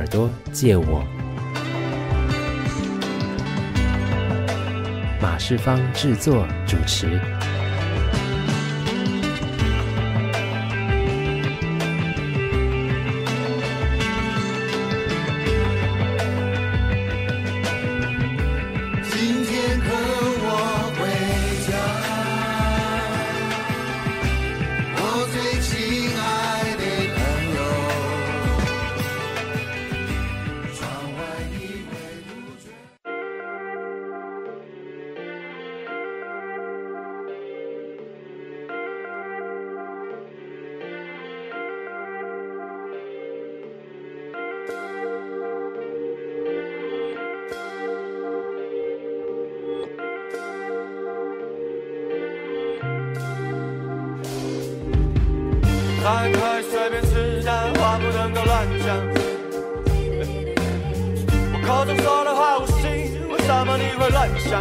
朵借我。马世芳制作主持。 饭可以随便吃，但话不能够乱讲。我口中说的话无心，为什么你会乱想？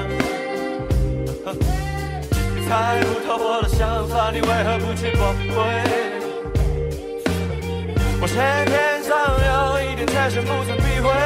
你猜不透我的想法，你为何不去驳回？我先天上有一点缺陷，不曾避讳。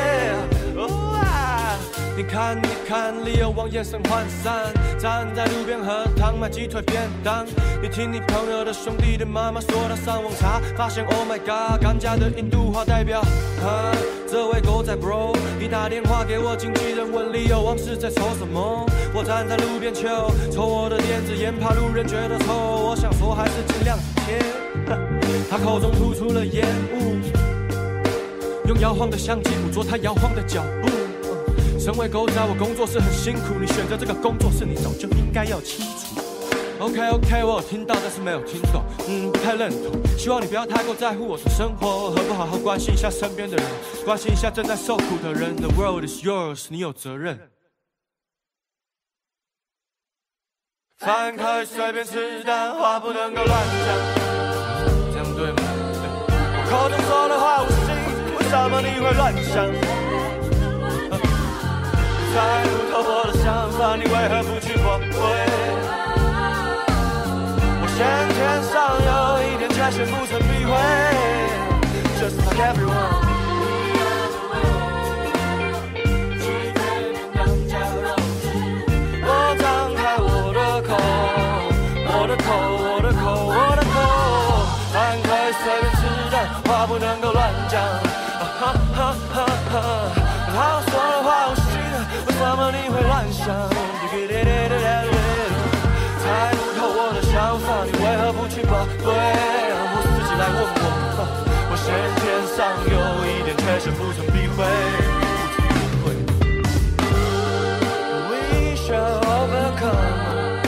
你看，理由往眼神涣散，站在路边喝汤买鸡腿便当。你听你朋友的兄弟的妈妈说他上网查，发现 Oh my god， 甘家的印度话代表这位狗仔 bro， 你打电话给我经纪人问理由王是在抽什么？我站在路边抽我的电子烟，怕路人觉得臭，我想说还是尽量贴。他口中吐出了烟雾，用摇晃的相机捕捉他摇晃的脚步。身为狗仔，我工作是很辛苦，你选择这个工作是你早就应该要清楚。OK， 我有听到，但是没有听懂，不太认同。希望你不要太过在乎我的生活，何不好好关心一下身边的人，关心一下正在受苦的人。The world is yours， 你有责任。饭可以随便吃，但话不能够乱讲，这样对吗？我口中说的话无心，为什么你会乱想？猜不透我的想法，你为何不去驳回？我先天上有一点缺陷，不曾避讳。Just like everyone。我张开我的口，饭可以随便吃，但话不能够乱讲。他说的话无心，为什么你会乱想？猜不透我的想法，你为何不去驳回？我自己来问我，我先天上有一点缺陷，不曾避讳。We shall overcome。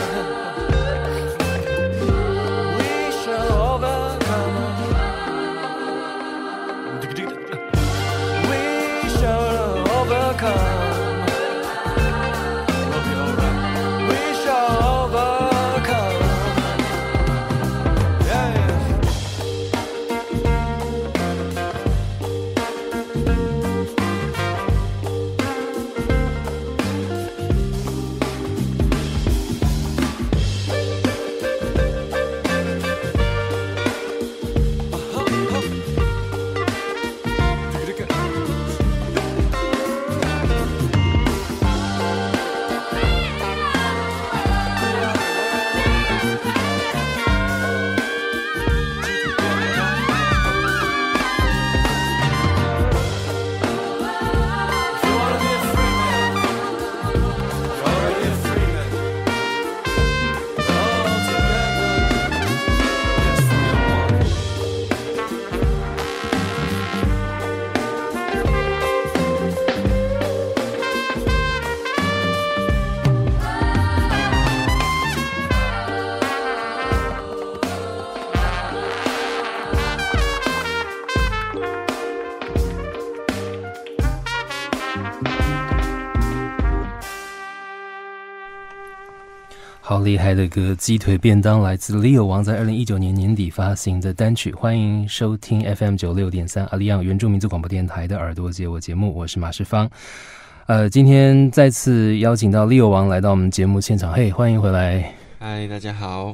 好厉害的歌，鸡腿便当来自 Leo 王在2019年年底发行的单曲。欢迎收听 FM96.3 阿里昂原住民族广播电台的耳朵借我节目，我是马世芳。今天再次邀请到 Leo 王来到我们节目现场，嘿，欢迎回来。 嗨，大家好。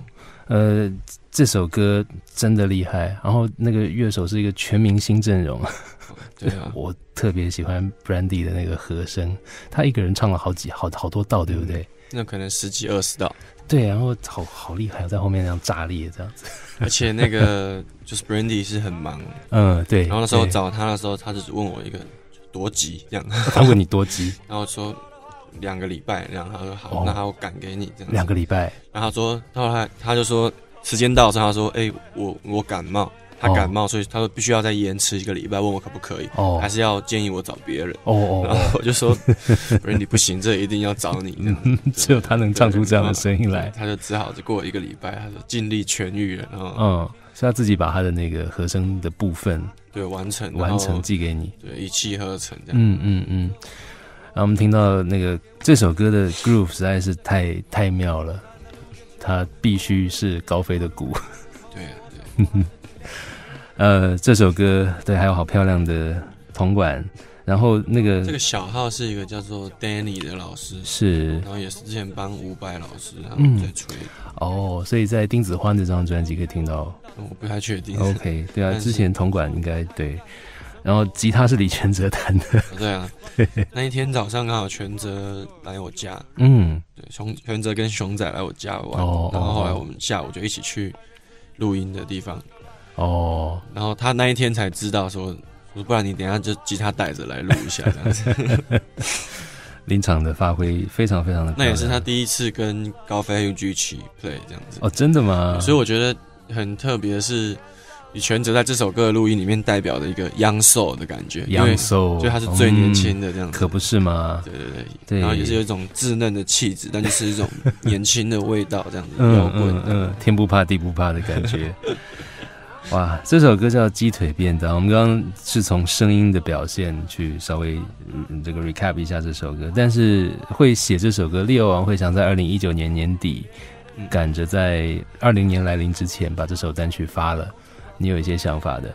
这首歌真的厉害，然后那个乐手是一个全明星阵容。 对啊， 我特别喜欢 Brandy 的那个和声，他一个人唱了好多道，对不对？ 那可能10几20道。 对，然后好厉害，在后面那样炸裂这样子。 而且那个就是 Brandy 是很忙， 对。 然后那时候找他的时候，他就是问我一个多急这样。 他问你多急？ 然后说2个礼拜，然后他说好，那我赶给你这样。 2个礼拜。 然后他说，后来他就说时间到的时候，他说我感冒。他感冒，所以他说必须要再延迟1个礼拜，问我可不可以，还是要建议我找别人。然后我就说，Brandy 不行，这一定要找你。 只有他能唱出这样的声音来。 他就只好就过1个礼拜，他就尽力痊愈了。然后是他自己把他的那个和声的部分对完成寄给你， 对，一气呵成这样。 然后我们听到那个这首歌的 groove 实在是太妙了，它必须是高飞的鼓。 对啊， 对。这首歌对，还有好漂亮的铜管，然后这个小号是一个叫做 Danny 的老师， 是，然后也是之前帮伍佰老师他们在吹。 所以在丁子欢这张专辑可以听到。 我不太确定。 OK， 对啊，之前铜管应该对，然后吉他是李全哲弹的。 对啊，那一天早上刚好全哲来我家，对，全哲跟熊仔来我家玩，然后后来我们下午就一起去录音的地方。然后他那一天才知道说不然你等一下就吉他带着来录一下这样子。 临场的发挥非常非常的漂亮， 那也是他第一次跟高飞 UG 一起 play 这样子。 真的吗？ 所以我觉得很特别的是，李全哲在这首歌的录音里面代表的一个 young soul 的感觉 ，young soul， 就他是最年轻的这样子， 可不是吗？ 对，然后也是有一种稚嫩的气质，但就是一种年轻的味道这样子，摇滚， 天不怕地不怕的感觉。哇，这首歌叫《鸡腿便当》。我们刚刚是从声音的表现去稍微这个 recap 一下这首歌，但是会写这首歌，Leo王会想在2019年年底，赶着在20年来临之前把这首单曲发了。你有一些想法的？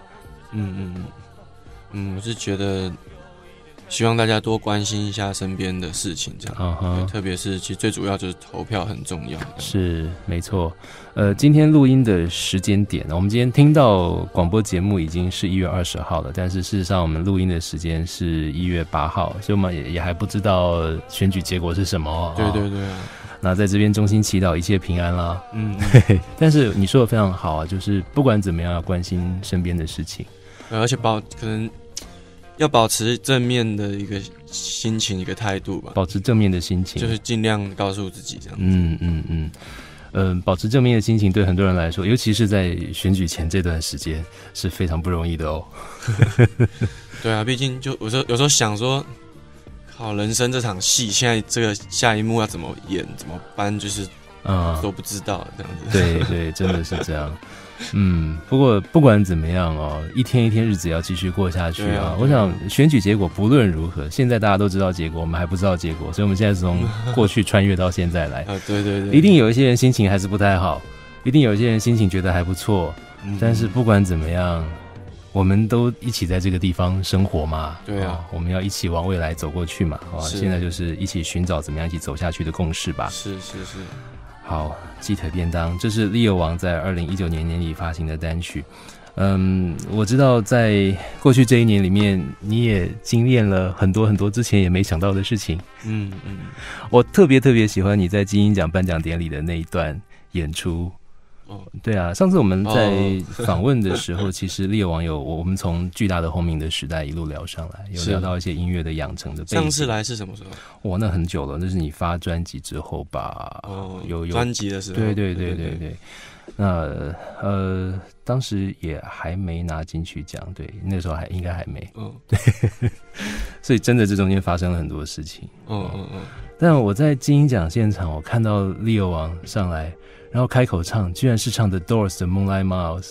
我是觉得希望大家多关心一下身边的事情，这样，特别是其实最主要就是投票很重要。 是，没错。今天录音的时间点，我们今天听到广播节目已经是1月20号了，但是事实上我们录音的时间是1月8号，所以我们也还不知道选举结果是什么。 对。 那在这边衷心祈祷一切平安啦。但是你说的非常好啊，就是不管怎么样要关心身边的事情， 而且可能要保持正面的一个心情，一个态度吧。 保持正面的心情， 就是尽量告诉自己这样子。 保持正面的心情对很多人来说，尤其是在选举前这段时间是非常不容易的哦。 对啊，毕竟就有时候想说，靠，人生这场戏，现在这个下一幕要怎么演怎么搬，就是都不知道这样子。对，真的是这样。不过不管怎么样一天一天日子要继续过下去啊。我想选举结果不论如何，现在大家都知道结果，我们还不知道结果，所以我们现在从过去穿越到现在来。 对， 一定有一些人心情还是不太好，一定有一些人心情觉得还不错，但是不管怎么样，我们都一起在这个地方生活嘛。 对啊， 我们要一起往未来走过去嘛。现在就是一起寻找怎么样一起走下去的共识吧。 是。 好，鸡腿便当，这是 Leo 王在2019年年底发行的单曲。我知道在过去这一年里面，你也经验了很多很多之前也没想到的事情。我特别喜欢你在金鹰奖颁奖典礼的那一段演出。对啊，上次我们在访问的时候，其实Leo王我们从巨大的轰鸣的时代一路聊上来，有聊到一些音乐的养成的背景。 上次来是什么时候？ 那很久了，那是你发专辑之后吧？有专辑的时候。 对。那当时也还没拿金曲奖，对，那时候应该还没。对，所以真的这中间发生了很多事情。但我在金鹰奖现场，我看到Leo王上来。然后开口唱，居然是唱 The Doors 的 Moonlight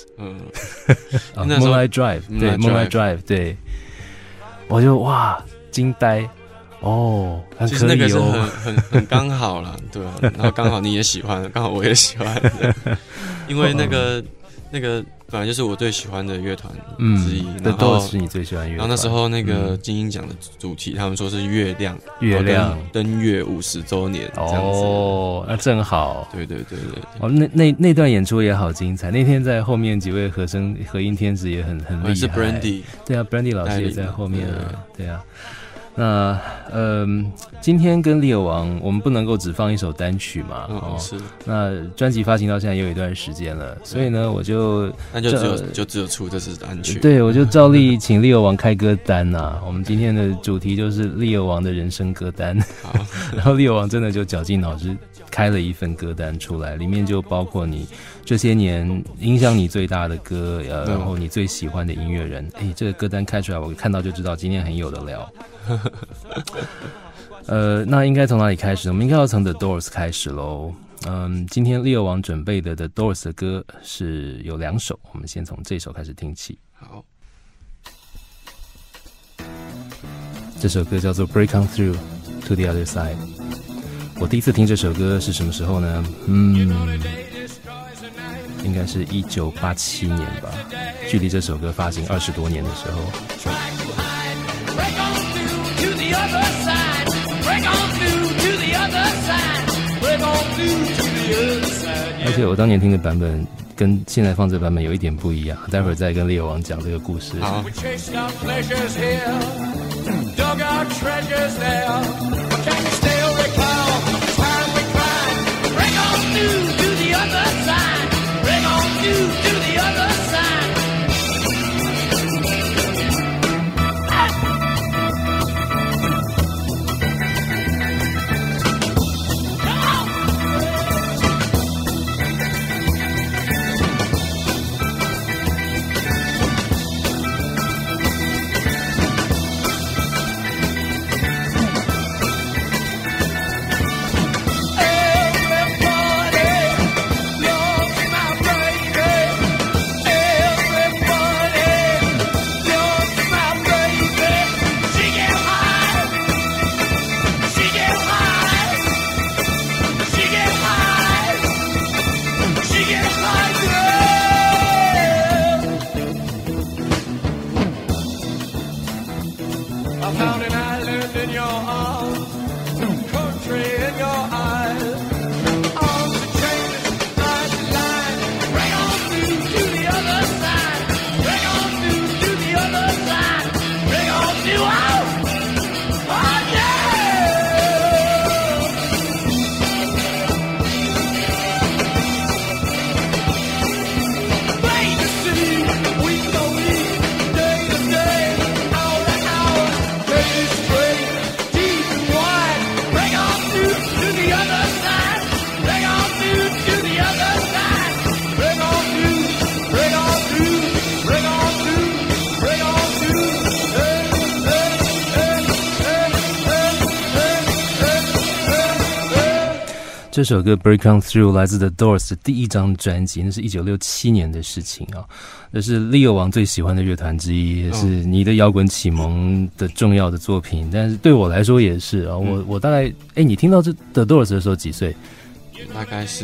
Miles，Moonlight Drive， 对 ，Moonlight Drive， 对，我就哇惊呆，很可以哦。 其实那个是很刚好啦，对啊，然后刚好你也喜欢，刚好我也喜欢，因为那个本来就是我最喜欢的乐团之一。 The Doors 是你最喜欢的乐团。 然后那时候那个金鹰奖的主题，他们说是月亮登月50周年这样子。 哦，那正好。 对。 哦，那段演出也好精彩。那天在后面几位合音天使也很厉害。 是 Brandy。 对啊 ，Brandy 老师也在后面啊。对啊。那今天跟Leo王，我们不能够只放一首单曲嘛？ 是。 那专辑发行到现在也有一段时间了，所以呢，我就只有出这支单曲。 对，我就照例请Leo王开歌单呐。我们今天的主题就是 Leo王的人生歌单。好，然后Leo王真的就绞尽脑汁开了一份歌单出来，里面就包括你这些年影响你最大的歌，然后你最喜欢的音乐人。这个歌单开出来，我看到就知道今天很有得聊。那应该从哪里开始？我们应该要从 The Doors 开始咯。今天Leo王准备的 The Doors 的歌是有2首，我们先从这首开始听起。 好， 这首歌叫做 Break On Through to the Other Side。我第一次听这首歌是什么时候呢？应该是1987年吧，距离这首歌发行20多年的时候。而且我当年听的版本跟现在放这版本有一点不一样，待会儿再跟Leo王讲这个故事。 好。 这首歌 Break On Through 来自 The Doors 的第一张专辑，那是1967年的事情啊。这是Leo王最喜欢的乐团之一，也是你的摇滚启蒙的重要的作品。但是对我来说也是啊。我大概你听到这 The Doors 的时候几岁？ 大概是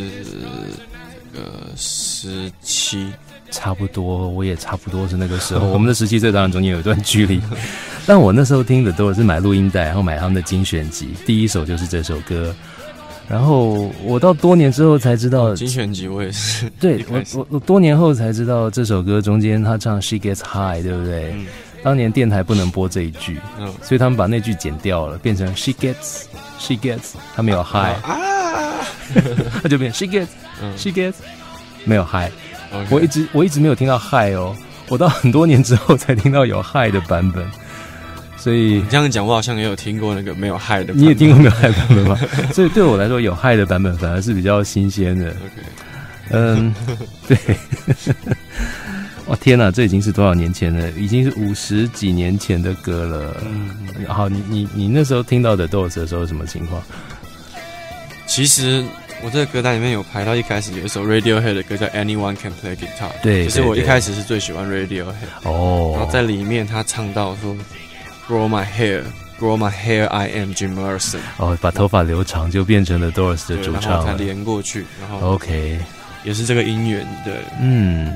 17。 差不多，我也差不多是那个时候。我们的17岁当然中间有一段距离，但我那时候听的都是买录音带，然后买他们的精选集，第一首就是这首歌。然后我到多年之后才知道， 精选集我也是。 对，我多年后才知道这首歌中间他唱 She Gets High， 对不对？当年电台不能播这一句，所以他们把那句剪掉了，变成 She Gets， 他没有 High， 他就变 She Gets， 没有 High。Okay. 我一直没有听到 High 哦，我到很多年之后才听到有 High 的版本。所以你这样讲，我好像也有听过那个没有 High 的版本。 你也听过没有 High 版本吗？所以对我来说，有 High 的版本反而是比较新鲜的。 Okay. 对。哇天哪，这已经是多少年前了？已经是50几年前的歌了。好，你那时候听到的 Doors 的时候什么情况？ 其实我这个歌单里面有排到一开始有一首 Radiohead 的歌叫 Anyone Can Play Guitar， 对， 其实我一开始是最喜欢 Radiohead， 然后在里面他唱到说 Grow my hair I am Jim Morrison， 把头发留长就变成了 Doors 的主唱了， 然后才连过去，然后 OK 也是这个音源，对，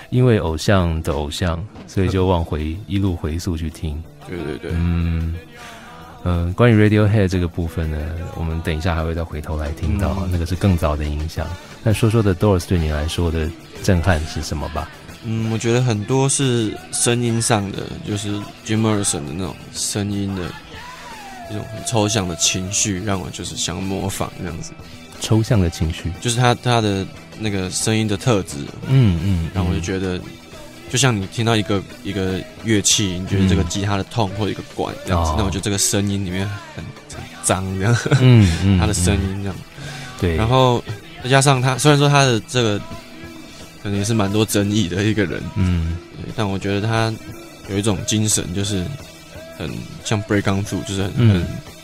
因为偶像的偶像，所以就一路回溯去听。 对对对， 关于 Radiohead 这个部分呢，我们等一下还会再回头来听到，那个是更早的影响。那说说的 Doors 对你来说的震撼是什么吧？ 我觉得很多是声音上的，就是 Jim Morrison 的那种声音的一种很抽象的情绪，让我就是想模仿这样子。 抽象的情绪， 就是他的那个声音的特质，然后我就觉得，就像你听到一个乐器，你觉得这个吉他的痛或者一个管这样子，那我觉得这个声音里面很脏这样，他的声音这样， 对， 然后再加上他虽然说他的这个可能也是蛮多争议的一个人，对，但我觉得他有一种精神，就是很像 break on through， 就是很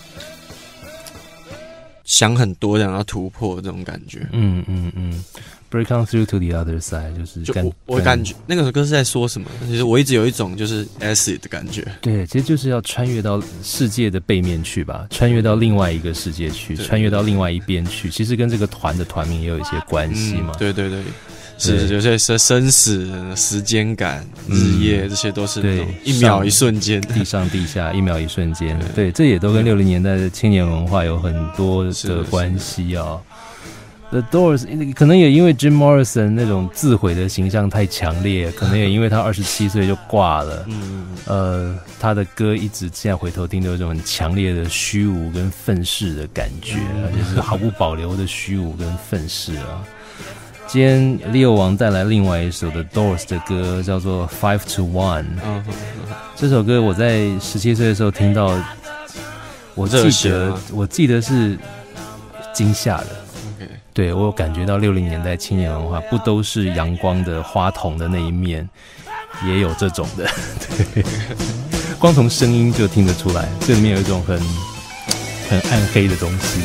想很多，想要突破这种感觉。 Break on through to the other side， 我感觉那个歌是在说什么？其实我一直有一种就是 acid 的感觉。 对，其实就是要穿越到世界的背面去吧，穿越到另外一个世界去，穿越到另外一边去。其实跟这个团的团名也有一些关系嘛。 对对对。是有些生死、时间感、日夜，这些都是那种一秒一瞬间， 地上地下一秒一瞬间。对，这也都跟60年代的青年文化有很多的关系啊。The Doors 可能也因为 Jim Morrison 那种自毁的形象太强烈，可能也因为他27岁就挂了。他的歌一直现在回头听都有一种很强烈的虚无跟愤世的感觉，就是毫不保留的虚无跟愤世啊。今天 Leo 王带来另外一首的 Doors 的歌，叫做 5 to 1。这首歌我在17岁的时候听到，我记得是惊吓的。对，我有感觉到60年代青年文化不都是阳光的花童的那一面，也有这种的。对，光从声音就听得出来，这里面有一种很暗黑的东西。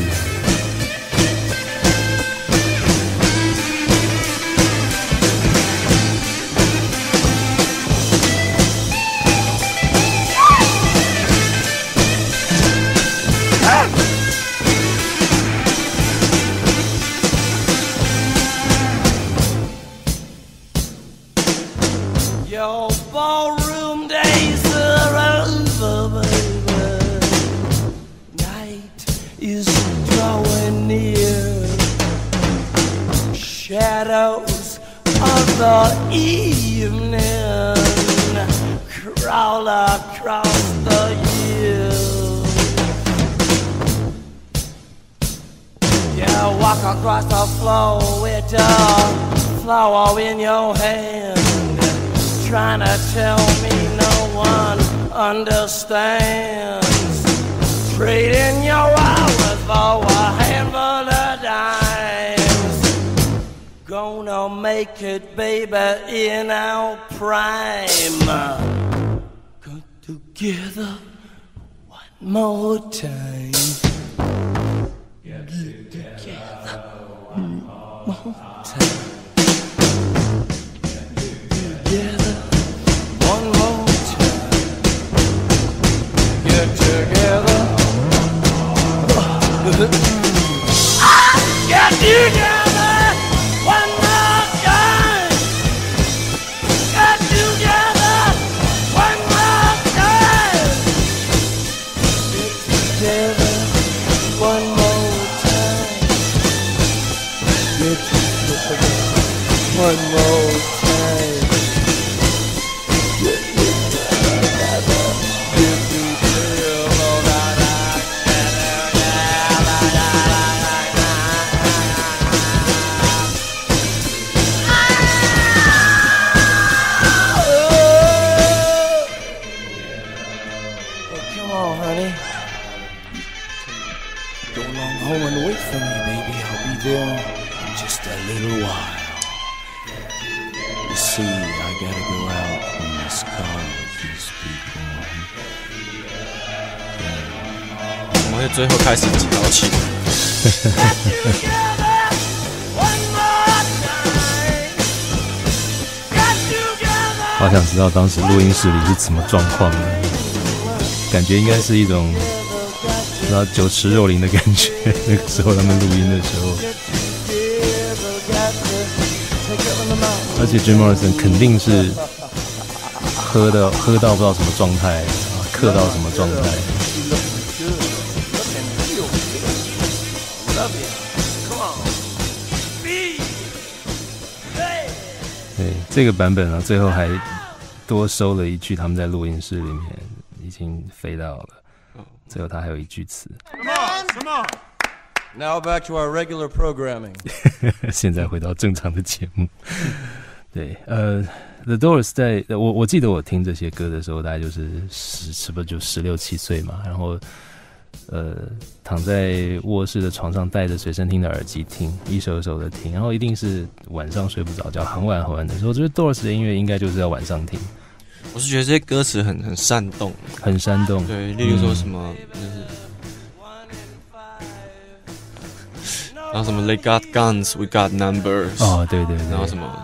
Shadows of the evening crawl across the hills. You walk across the floor with a flower in your hand, trying to tell me no one understands. Trading your hours for a handful of dimes. Gonna make it, baby, in our prime. Come together one more time. Get together one more time. Together one more time. Get together. Get together. One more time. Get together. One more time. Get together. One more time. Get together. One more time. Get together. Get home and wait for me, baby. I'll be there in just a little while. You see, I gotta go out in this car with these people. 我们会最后开始吵起。 好想知道当时录音室里是什么状况的，感觉应该是一种酒池肉林的感觉。那个时候他们录音的时候。 而且 Jim Morrison 肯定是喝到不知道什么状态，嗑到什么状态。对，这个版本呢，最后还多收了一句，他们在录音室里面已经飞到了，最后他还有一句词。Come on. Now back to our regular programming. 现在回到正常的节目。对，The Doors 在我记得我听这些歌的时候，大概就是是不是就16、17岁嘛，然后躺在卧室的床上，戴着随身听的耳机听，一首一首的听，然后一定是晚上睡不着觉，很晚很晚的时候，我觉得 Doors 的音乐应该就是要晚上听。 我是觉得这些歌词很煽动， 很煽动。 对，例如说什么就是然后什么 They got guns, we got numbers。 哦，对对对。 然后什么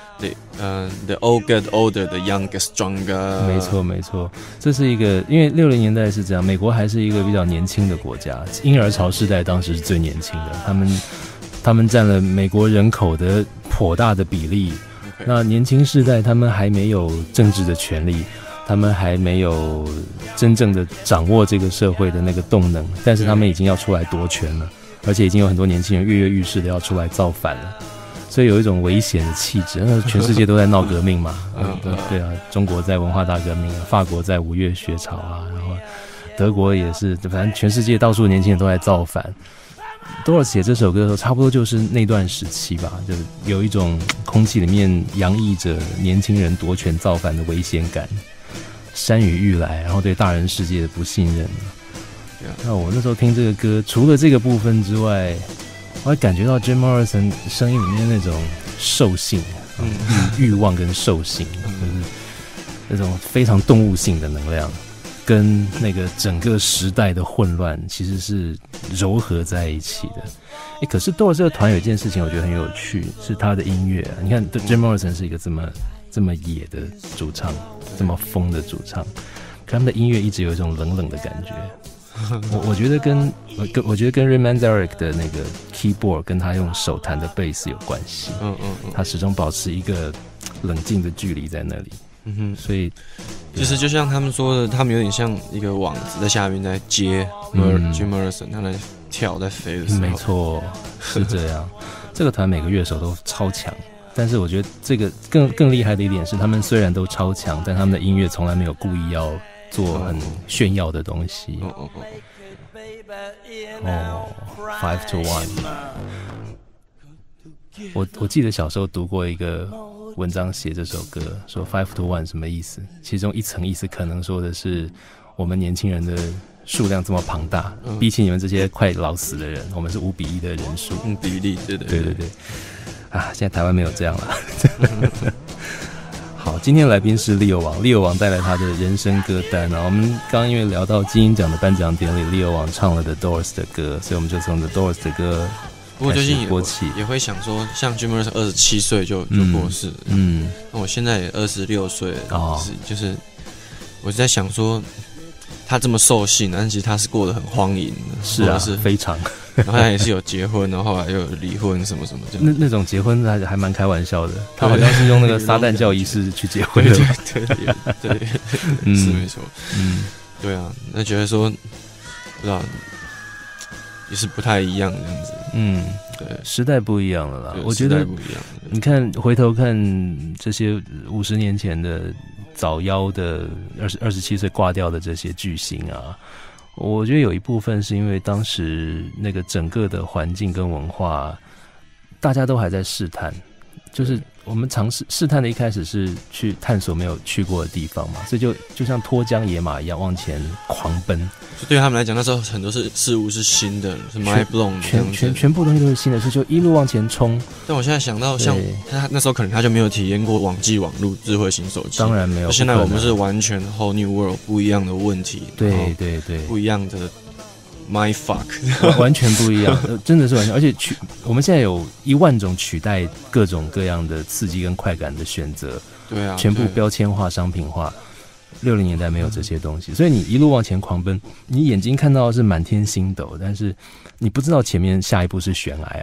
The old get older, the young get stronger。 没错没错，这是一个，因为60年代是这样，美国还是一个比较年轻的国家，婴儿潮世代当时是最年轻的，他们占了美国人口的颇大的比例。Okay. 那年轻世代他们还没有政治的权利，他们还没有真正的掌握这个社会的那个动能，但是他们已经要出来夺权了。而且已经有很多年轻人跃跃欲试的要出来造反了，所以有一种危险的气质。那全世界都在闹革命嘛，对啊，中国在文化大革命，法国在5月学潮啊，然后德国也是，反正全世界到处年轻人都在造反。Doors 写这首歌的时候，差不多就是那段时期吧，就是有一种空气里面洋溢着年轻人夺权造反的危险感，山雨欲来，然后对大人世界的不信任。那我那时候听这个歌，除了这个部分之外，我还感觉到 Jim Morrison 声音里面那种兽性、欲望跟兽性，就是那种非常动物性的能量，跟那个整个时代的混乱其实是糅合在一起的。可是 Doors 这个团有一件事情我觉得很有趣，是他的音乐。你看 Jim Morrison 是一个这么野的主唱，这么疯的主唱，可他们的音乐一直有一种冷冷的感觉。我觉得跟 Ray Manzarek 的那个 keyboard 跟他用手弹的贝斯有关系。他始终保持一个冷静的距离在那里。所以其实就像他们说的，他们有点像一个网子在下面在接 Jim Morrison 他在跳在飞的时候。 没错，是这样。这个团每个乐手都超强，但是我觉得这个更厉害的一点是，他们虽然都超强，但他们的音乐从来没有故意要做很炫耀的东西。5 to 1。我记得小时候读过一个文章，写这首歌说5 to 1什么意思？其中一层意思可能说的是我们年轻人的数量这么庞大，比起你们这些快老死的人，我们是5比1的人数。 比例，对。 啊，现在台湾没有这样了。好，今天来宾是利友王带来他的人生歌单啊。我们刚刚因为聊到金鹰奖的颁奖典礼，利友王唱了 The Doors 的歌，所以我们就从 The Doors 的歌开始播起。 也会想说，像 Jim Morrison 27岁就过世，那我现在也26岁了，就是我在想说，他这么兽性，但其实他是过得很荒淫的， 是啊，是非常。 然后他也是有结婚，然后后来又有离婚什么什么的。 那种结婚还蛮开玩笑的，他好像是用那个撒旦教仪式去结婚的。 对，是没错。对啊，那觉得说不知道也是不太一样这样子。对， 时代不一样了啦。我觉得不一样。你看回头看这些50年前的早夭的27岁挂掉的这些巨星啊。我觉得有一部分是因为当时那个整个的环境跟文化，大家都还在试探，就是我们尝试试探的一开始是去探索没有去过的地方嘛，所以就像脱缰野马一样往前狂奔。 对他们来讲，那时候很多事物是新的，是 mind blown， 全部东西都是新的，所以就一路往前冲。 但我现在想到，像他那时候可能他就没有体验过网际网络、智慧型手机， 当然没有。 现在我们是完全 whole new world， 不一样的问题， 对， 不一样的 my fuck， 完全不一样，真的是完全。而且我们现在有1万种取代各种各样的刺激跟快感的选择， 对啊， 全部标签化、商品化。60年代没有这些东西，所以你一路往前狂奔，你眼睛看到的是满天星斗，但是你不知道前面下一步是悬崖啊。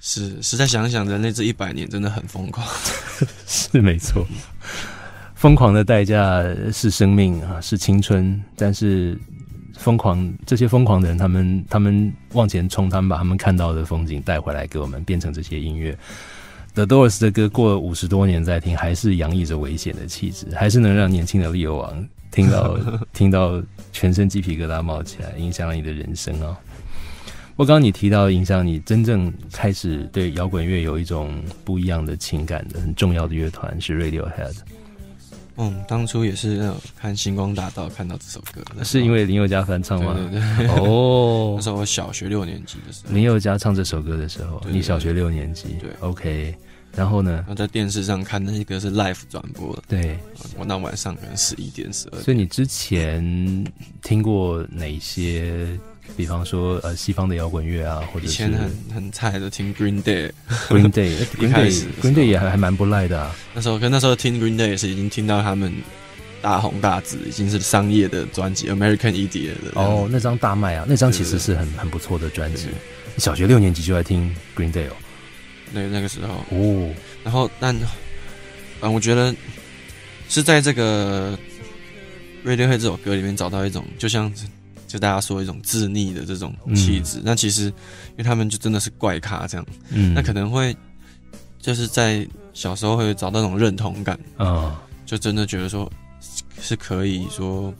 实在想想，人类这100年真的很疯狂， 是没错。疯狂的代价是生命啊，是青春，但是这些疯狂的人，他们往前冲，他们把他们看到的风景带回来给我们，变成这些音乐。The Doors 的歌过了50多年再听，还是洋溢着危险的气质，还是能让年轻的利友王听到全身鸡皮疙瘩冒起来，影响了你的人生哦。我刚刚你提到影响你真正开始对摇滚乐有一种不一样的情感的很重要的乐团是 Radiohead。 当初也是看星光大道看到这首歌， 是因为林宥嘉翻唱吗？ 对。 哦， 那时候我小学6年级的时候， 林宥嘉唱这首歌的时候， 对你小学6年级， 对 ，OK。然后呢？ 在电视上看那个是 live 转播的， 对， 我那晚上可能11点12点。 所以你之前听过哪些？比方说西方的摇滚乐啊，或者是以前很菜的听 Green Day，Green Day 也还蛮不赖的啊。 那时候听 Green Day 也是已经听到他们大红大紫，已经是商业的专辑 American Idiot 的。 哦，那张大卖啊，那张其实是很不错的专辑。小学6年级就在听 Green Day 哦。 那个时候哦， 然后我觉得是在这个 Radiohead 这首歌里面找到一种就大家说一种自溺的这种气质，那其实因为他们就真的是怪咖这样，那可能会就是在小时候会找到那种认同感就真的觉得说是可以说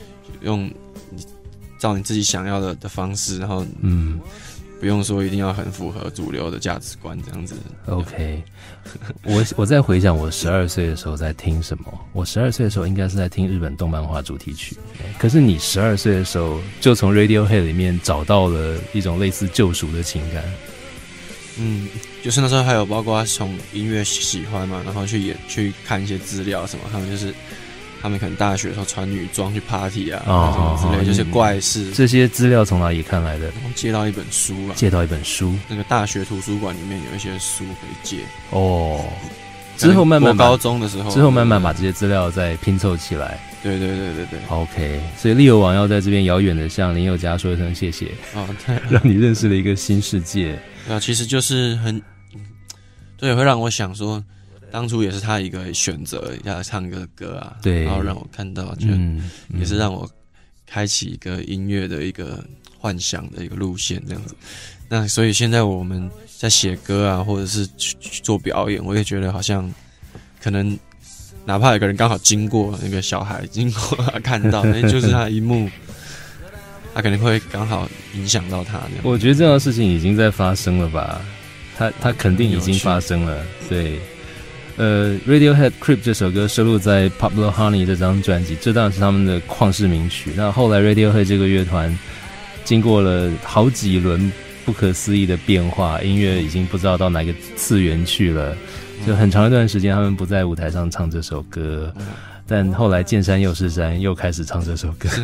照你自己想要的方式，然后不用说一定要很符合主流的价值观这样子。 OK， 我在回想我12岁的时候在听什么。我12岁的时候应该是在听日本动漫画主题曲，可是你12岁的时候就从 Radiohead 里面找到了一种类似救赎的情感。 就是那时候还有包括从音乐喜欢嘛，然后去看一些资料什么，他们可能大学的时候穿女装去 party 啊，之类就是怪事。这些资料从哪里看来的？ 借到一本书啊。 借到一本书， 那个大学图书馆里面有一些书可以借。 哦，之后慢慢高中的时候， 之后慢慢把这些资料再拼凑起来。 对。 OK， 所以利友王要在这边遥远的向林宥嘉说一声谢谢。对，让你认识了一个新世界。 对啊，其实就是对，会让我想说。当初也是他一个选择要唱个歌啊， 对， 然后让我看到，也是让我开启一个音乐的一个幻想的一个路线这样子。那所以现在我们在写歌啊，或者是去做表演，我也觉得好像可能哪怕有个人刚好经过，那个小孩经过看到，就是他的一幕，他可能会刚好影响到他这样。 我觉得这样的事情已经在发生了吧？他肯定已经发生了，对。Radiohead Creep 这首歌收录在 Pablo Honey 这张专辑，这当然是他们的旷世名曲。那后来 Radiohead 这个乐团经过了好几轮不可思议的变化，音乐已经不知道到哪个次元去了，就很长一段时间他们不在舞台上唱这首歌，但后来见山又是山，又开始唱这首歌。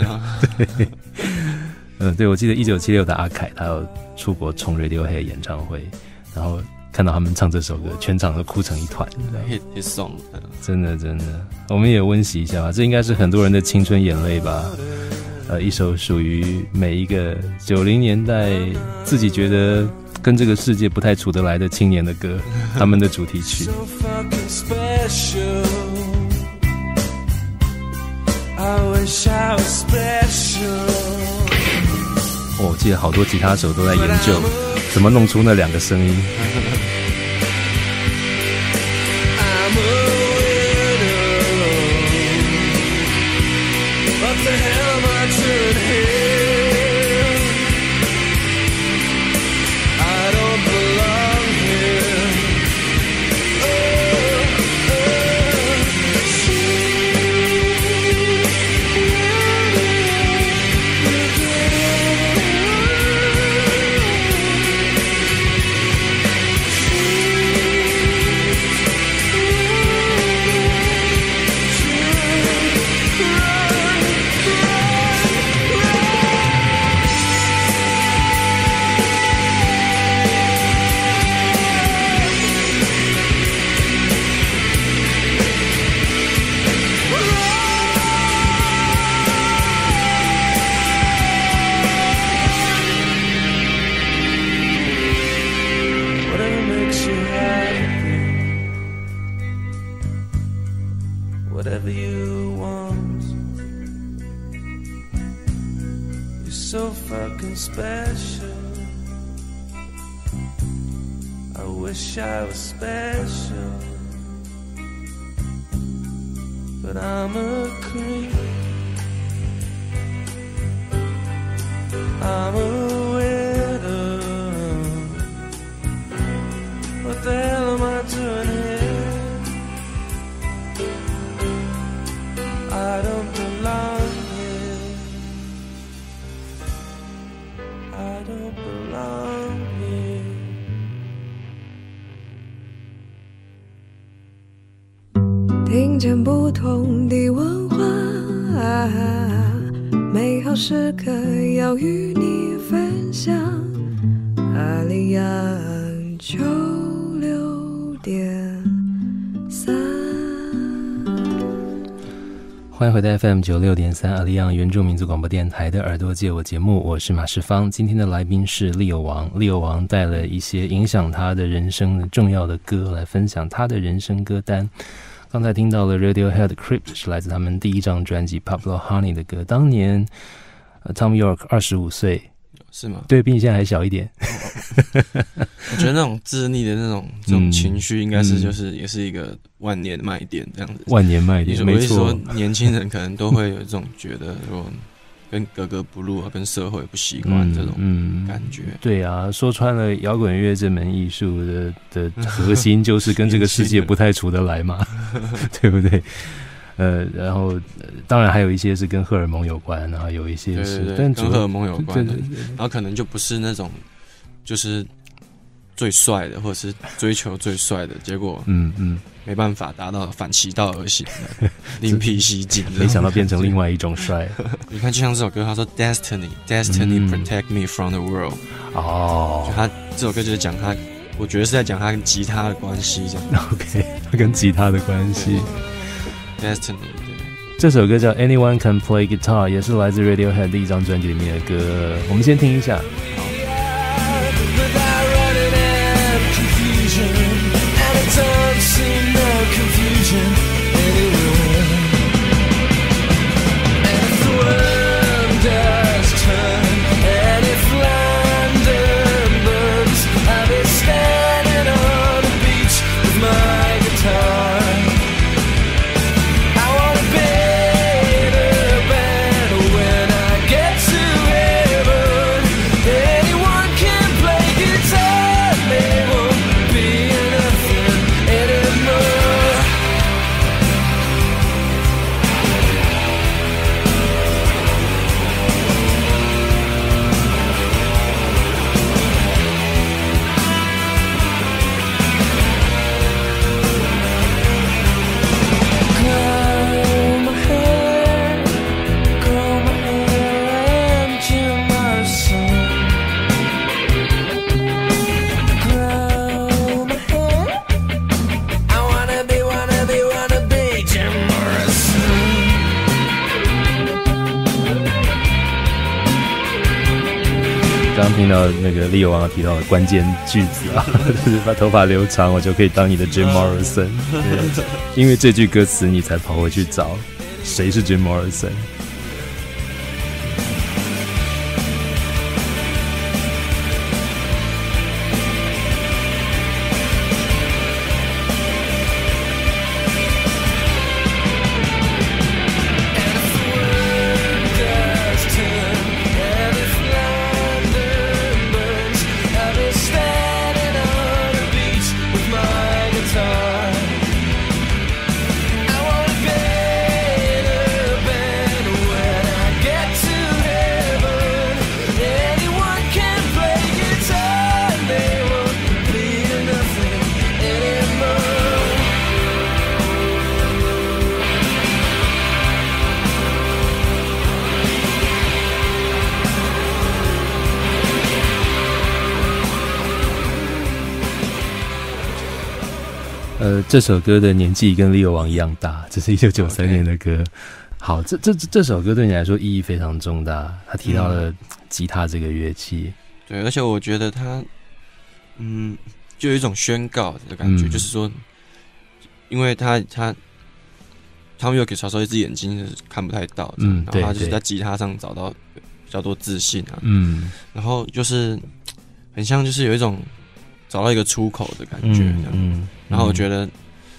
对，对，我记得1976的阿凯他有出国冲 Radiohead 演唱会，然后看到他们唱这首歌，全场都哭成一团。 His song， 真的，我们也温习一下吧，这应该是很多人的青春眼泪吧。一首属于每一个90年代自己觉得跟这个世界不太处得来的青年的歌，他们的主题曲。我记得好多吉他手都在研究怎么弄出那两个声音。 whatever you want. You're so fucking special. I wish I was special, but I'm a creep. I'm a widow. What the hell am I doing here? I don't belong here. I don't belong here. 听见不同的文化，美好时刻要与你分享。阿里亚96.3， 欢迎回到 FM 96.3阿里昂原住民族广播电台的耳朵借我节目，我是马世芳。今天的来宾是利友王，利友王带了一些影响他的人生的重要的歌来分享他的人生歌单。刚才听到了 Radiohead Creep 是来自他们第一张专辑 Pablo Honey 的歌，当年Tom York 25岁， 是吗？ 对，比你现在还小一点。 我觉得那种自溺的这种情绪，应该是也是一个万年卖点这样子。 万年卖点，没错。 我是说，年轻人可能都会有这种觉得，如果跟格格不入啊，跟社会不习惯这种感觉。 对啊，说穿了，摇滚乐这门艺术的核心就是跟这个世界不太处得来嘛，对不对？然后当然还有一些是跟荷尔蒙有关，然后有一些是跟荷尔蒙有关的，然后可能就不是那种就是最帅的，或者是追求最帅的，结果没办法达到，反其道而行的另辟蹊径， 没想到变成另外一种帅。 你看，就像这首歌，他说 Destiny protect me from the world。就他这首歌就是讲他，我觉得是在讲他跟吉他的关系这样。 OK， 他跟吉他的关系。 Destiny， 这首歌叫 Anyone Can Play Guitar， 也是来自 Radiohead 第一张专辑里面的歌，我们先听一下。刚听到那个利友王提到的关键句子啊，就是把头发留长，我就可以当你的 Jim Morrison。因为这句歌词，你才跑回去找谁是 Jim Morrison。这首歌的年纪跟利友王一样大，这是1993年的歌。好，这首歌对你来说意义非常重大，他提到了吉他这个乐器。 对，而且我觉得他，就有一种宣告的感觉，就是说，因为他 Tom York 小时候一只眼睛是看不太到的，然后他就是在吉他上找到比较多自信啊，然后就是很像就是有一种找到一个出口的感觉，然后我觉得，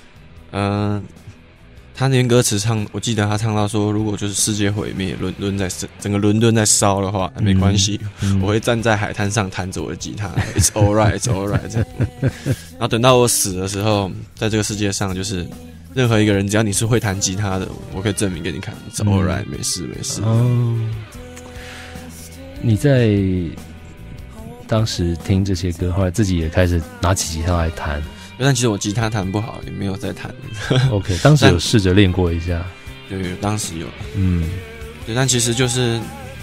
他那篇歌词唱，我记得他唱到说，如果就是世界毁灭，整个伦敦在烧的话，没关系，我会站在海滩上弹着我的吉他 ，It's alright, It's alright 这样。然后等到我死的时候，在这个世界上，就是任何一个人，只要你是会弹吉他的，我可以证明给你看 ，It's alright，没事没事。 你在当时听这些歌，后来自己也开始拿起吉他来弹。 但其实我吉他弹不好，也没有在弹。 OK， 当时有试着练过一下。 对，当时有。对，但其实就是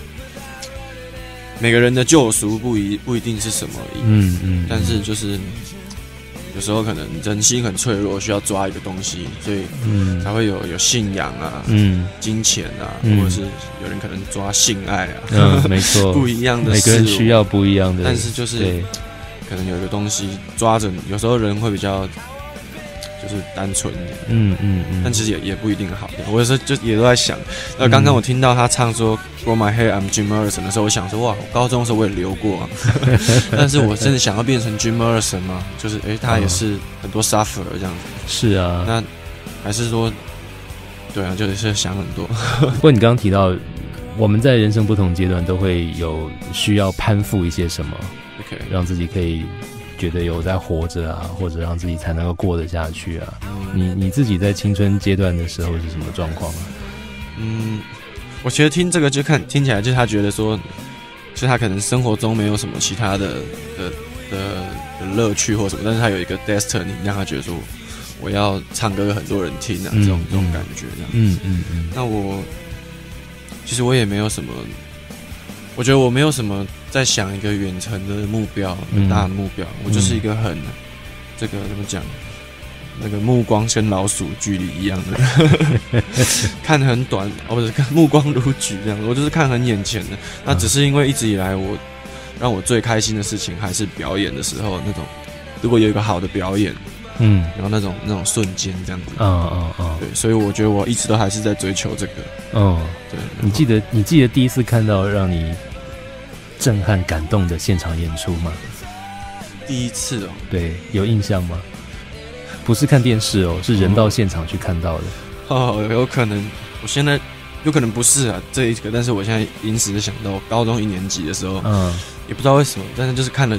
每个人的救赎不一定是什么而已。但是就是有时候可能人心很脆弱，需要抓一个东西，所以才会有信仰啊，金钱啊，或者是有人可能抓性爱啊， 没错， 不一样的事物， 每个人需要不一样的， 但是就是可能有一个东西抓着你，有时候人会比较就是单纯一点，但其实也不一定好。我有时候就也都在想，刚刚我听到他唱说 Grow My Hair I'm Jim Morrison 的时候，我想说哇，我高中的时候我也留过啊，但是我真的想要变成 Jim Morrison 吗？就是他也是很多 suffer 这样子。 是啊， 那还是说，对啊，就是想很多。 不过你刚刚提到，我们在人生不同阶段都会有需要攀附一些什么。 Okay. 让自己可以觉得有在活着啊，或者让自己才能够过得下去啊。你自己在青春阶段的时候是什么状况啊？ 我觉得听这个就听起来就是他觉得说，就是他可能生活中没有什么其他的乐趣或什么，但是他有一个 destiny 让他觉得说我要唱歌给很多人听啊，这种感觉这样。那其实我也没有什么。我觉得我没有什么在想一个远程的目标，很大的目标。我就是一个很这个怎么讲，那个目光跟老鼠距离一样的，看很短，不是看目光如炬这样。我就是看很眼前的。那只是因为一直以来让我最开心的事情还是表演的时候那种，如果有一个好的表演，然后那种瞬间这样子，对，所以我觉得我一直都还是在追求这个，对。你记得第一次看到让你震撼感动的现场演出吗？ 第一次对，有印象吗？不是看电视是人到现场去看到的。 有可能，我现在有可能不是啊这一个，但是我现在临时想到高中1年级的时候，也不知道为什么，但是就是看到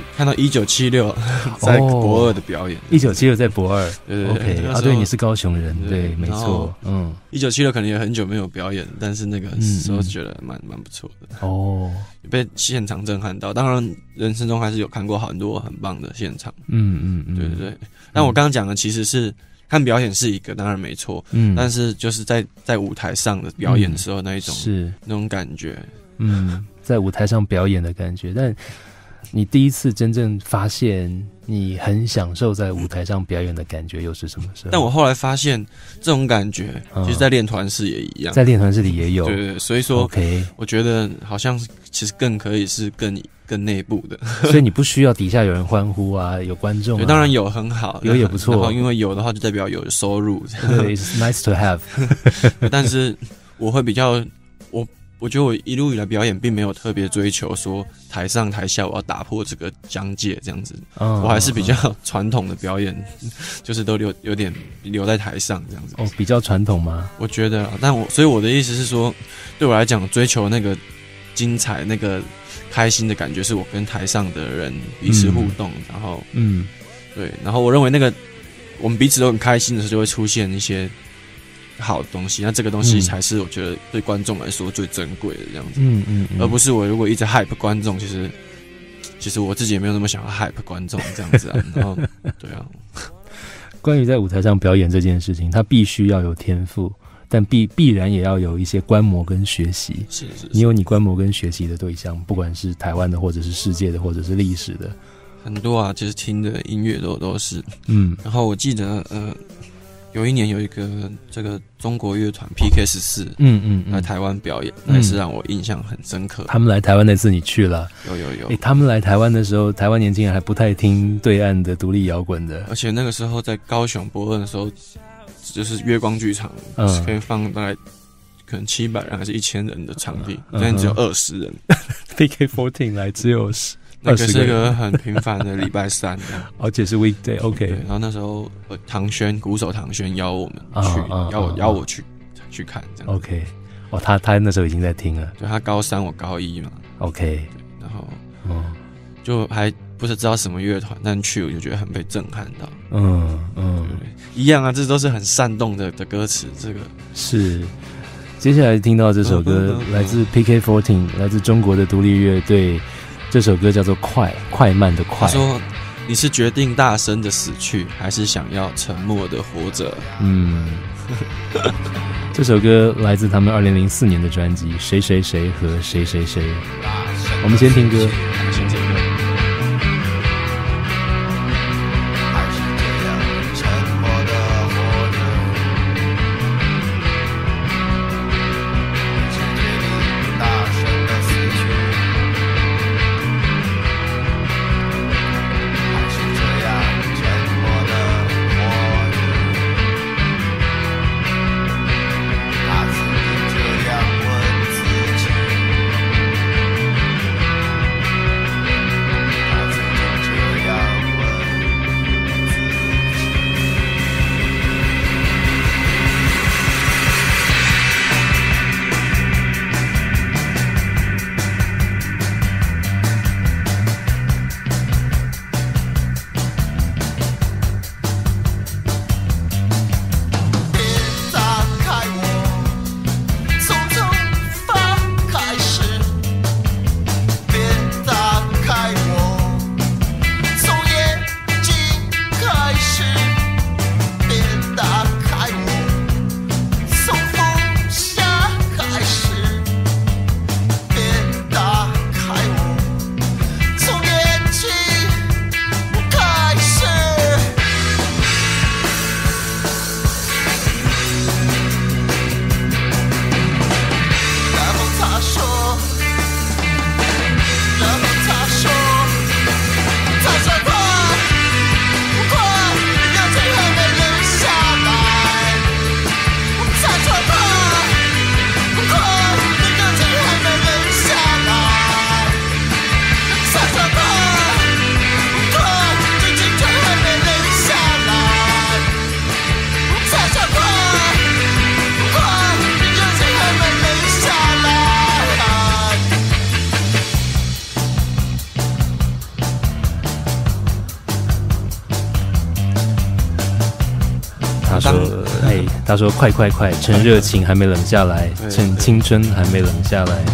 1976在博二的表演。 1976在博二， 对 OK 对，你是高雄人，对，没错 ，1976可能也很久没有表演，但是那个时候觉得蛮不错的被现场震撼到。当然，人生中还是有看过很多很棒的现场，对。但我刚刚讲的其实是看表演是一个，当然没错，但是就是在舞台上的表演的时候那一种那种感觉，在舞台上表演的感觉。但你第一次真正发现你很享受在舞台上表演的感觉又是什么时候？但我后来发现这种感觉其实在练团室也一样， 在练团室里也有， 对，所以说我觉得好像其实更可以是更内部的， 所以你不需要底下有人欢呼啊，有观众对，当然有很好， 有也不错， 然后因为有的话就代表有收入， 对，it's nice to have 但是我会比较我觉得我一路以来表演并没有特别追求说台上台下我要打破这个疆界这样子，我还是比较传统的表演，就是都有点留在台上这样子。 比较传统吗？ 我觉得，所以我的意思是说，对我来讲，追求那个精彩、那个开心的感觉，是我跟台上的人彼此互动，然后对，然后我认为那个我们彼此都很开心的时候，就会出现一些好的东西，那这个东西才是我觉得对观众来说最珍贵的这样子，而不是我如果一直 hype 观众，其实我自己也没有那么想要 hype 观众这样子啊，然后对啊， 关于在舞台上表演这件事情，它必须要有天赋，但必然也要有一些观摩跟学习。 是， 你有你观摩跟学习的对象，不管是台湾的，或者是世界的，或者是历史的， 很多啊，就是听的音乐都是，然后我记得有一年有一个这个中国乐团 PK14，来台湾表演，那也是让我印象很深刻。 他们来台湾那次你去了？ 有。 他们来台湾的时候，台湾年轻人还不太听对岸的独立摇滚的， 而且那个时候在高雄博恩的时候， 就是月光剧场，可以放大概可能700人还是1000人的场地，现在只有20人。 PK14 来只有20 那个是个很平凡的礼拜三， 而且是 weekday， OK。 然后那时候鼓手唐轩邀我们去，邀我去看这样。 OK， 哦，他那时候已经在听了， 对，他高3我高1嘛。 OK， 然后就还不是知道什么乐团，但去我就觉得很被震撼到。一样啊，这都是很煽动的歌词。这个是接下来听到这首歌，来自 PK14， 来自中国的独立乐队。这首歌叫做快慢的快。 他说：“你是决定大声的死去，还是想要沉默的活着？” 这首歌来自他们2004年的专辑《谁谁谁和谁谁谁》。我们先听歌， 先听歌。 他说快快快，趁热情还没冷下来，趁青春还没冷下来。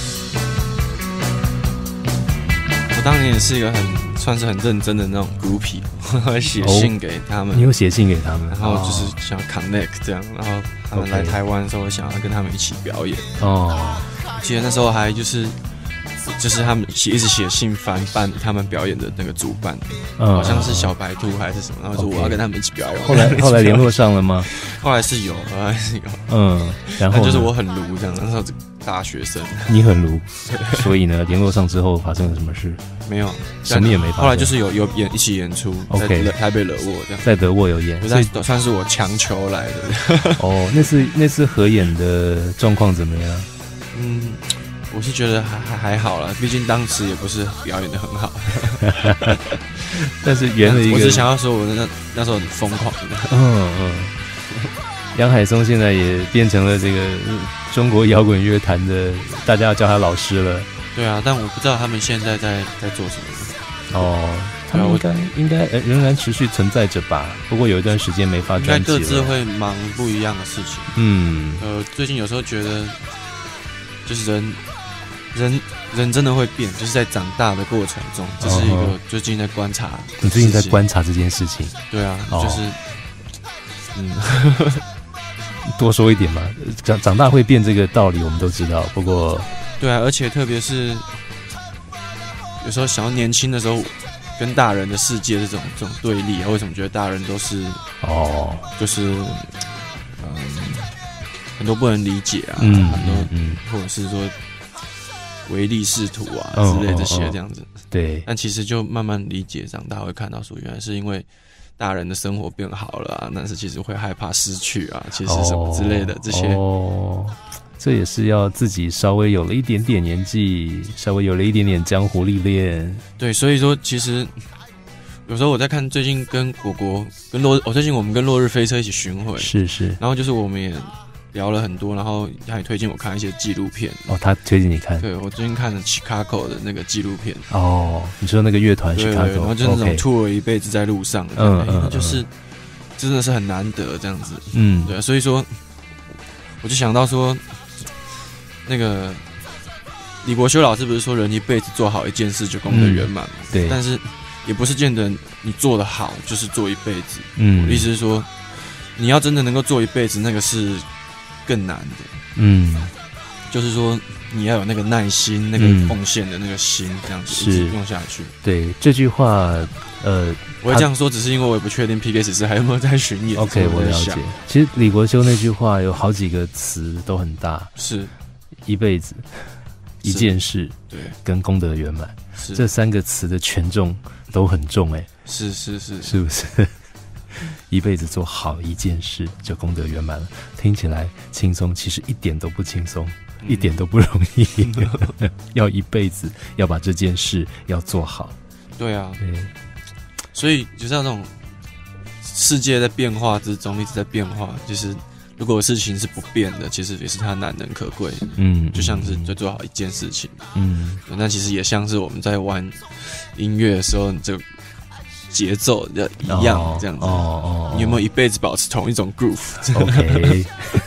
我当年也是一个算是很认真的那种 groupie， 我会写信给他们。 你有写信给他们， 然后就是想 connect 这样，然后他们来台湾的时候，我想要跟他们一起表演。记得那时候还就是他们一直写信办他们表演的那个主办，好像是小白兔还是什么，然后说我要跟他们一起表演。 后来联络上了吗？ 后来是有。 然后就是我很卢这样，那时候大学生。 你很卢，所以呢，联络上之后发生了什么事？ 没有， 什么也没发生。 后来就是有一起演出，在台北惹沃这样， 在德沃有演， 所以算是我强求来的。 那次合演的状况怎么样？ 我是觉得还好啦，毕竟当时也不是表演的很好。 但是圆了一个， 我只想要说我那时候很疯狂的。 杨海松现在也变成了这个中国摇滚乐坛的，大家要叫他老师了。 对啊，但我不知道他们现在在做什么。 他们应该仍然持续存在着吧？不过有一段时间没发专辑了。 应该各自会忙不一样的事情。最近有时候觉得，就是人真的会变，就是在长大的过程中，这是一个最近在观察。 你最近在观察这件事情？ 对啊，就是多说一点嘛。长大会变这个道理我们都知道，不过对啊，而且特别是有时候想要年轻的时候，跟大人的世界这种对立，为什么觉得大人都是就是很多不能理解啊，很多或者是说唯利是图啊之类这些这样子。 对， 但其实就慢慢理解，长大会看到说，原来是因为大人的生活变好了啊，但是其实会害怕失去啊，其实什么之类的这些。 这也是要自己稍微有了一点点年纪，稍微有了一点点江湖历练。 对，所以说其实有时候我在看最近跟果果跟最近我们跟落日飞车一起巡回， 是， 然后就是我们也聊了很多，然后他也推荐我看一些纪录片。 他推荐你看？ 对，我最近看了 Chicago 的那个纪录片。 你说那个乐团 Chicago， 对，然后就是那种 tour 一辈子在路上的，就是真的是很难得这样子。对，所以说我就想到说，那个李国修老师不是说人一辈子做好一件事就功德圆满吗？ 对， 但是也不是见得你做得好就是做一辈子。我的意思是说，你要真的能够做一辈子，那个是更难的。就是说你要有那个耐心，那个奉献的那个心，这样子一直用下去。 对，这句话， 我会这样说，只是因为我也不确定 PK 14还有没有在巡演。 OK， 我了解。其实李国修那句话有好几个词都很大， 是一辈子、一件事， 对， 跟功德圆满，这3个词的权重都很重， 是不是？一辈子做好一件事就功德圆满了，听起来轻松，其实一点都不轻松。一点都不容易，要一辈子要把这件事要做好。 对啊，所以就像那种世界在变化之中一直在变化，就是如果事情是不变的，其实也是它难能可贵。就像是在做好一件事情。那其实也像是我们在玩音乐的时候，这个节奏一样这样子。你有没有一辈子保持同一种 groove？OK，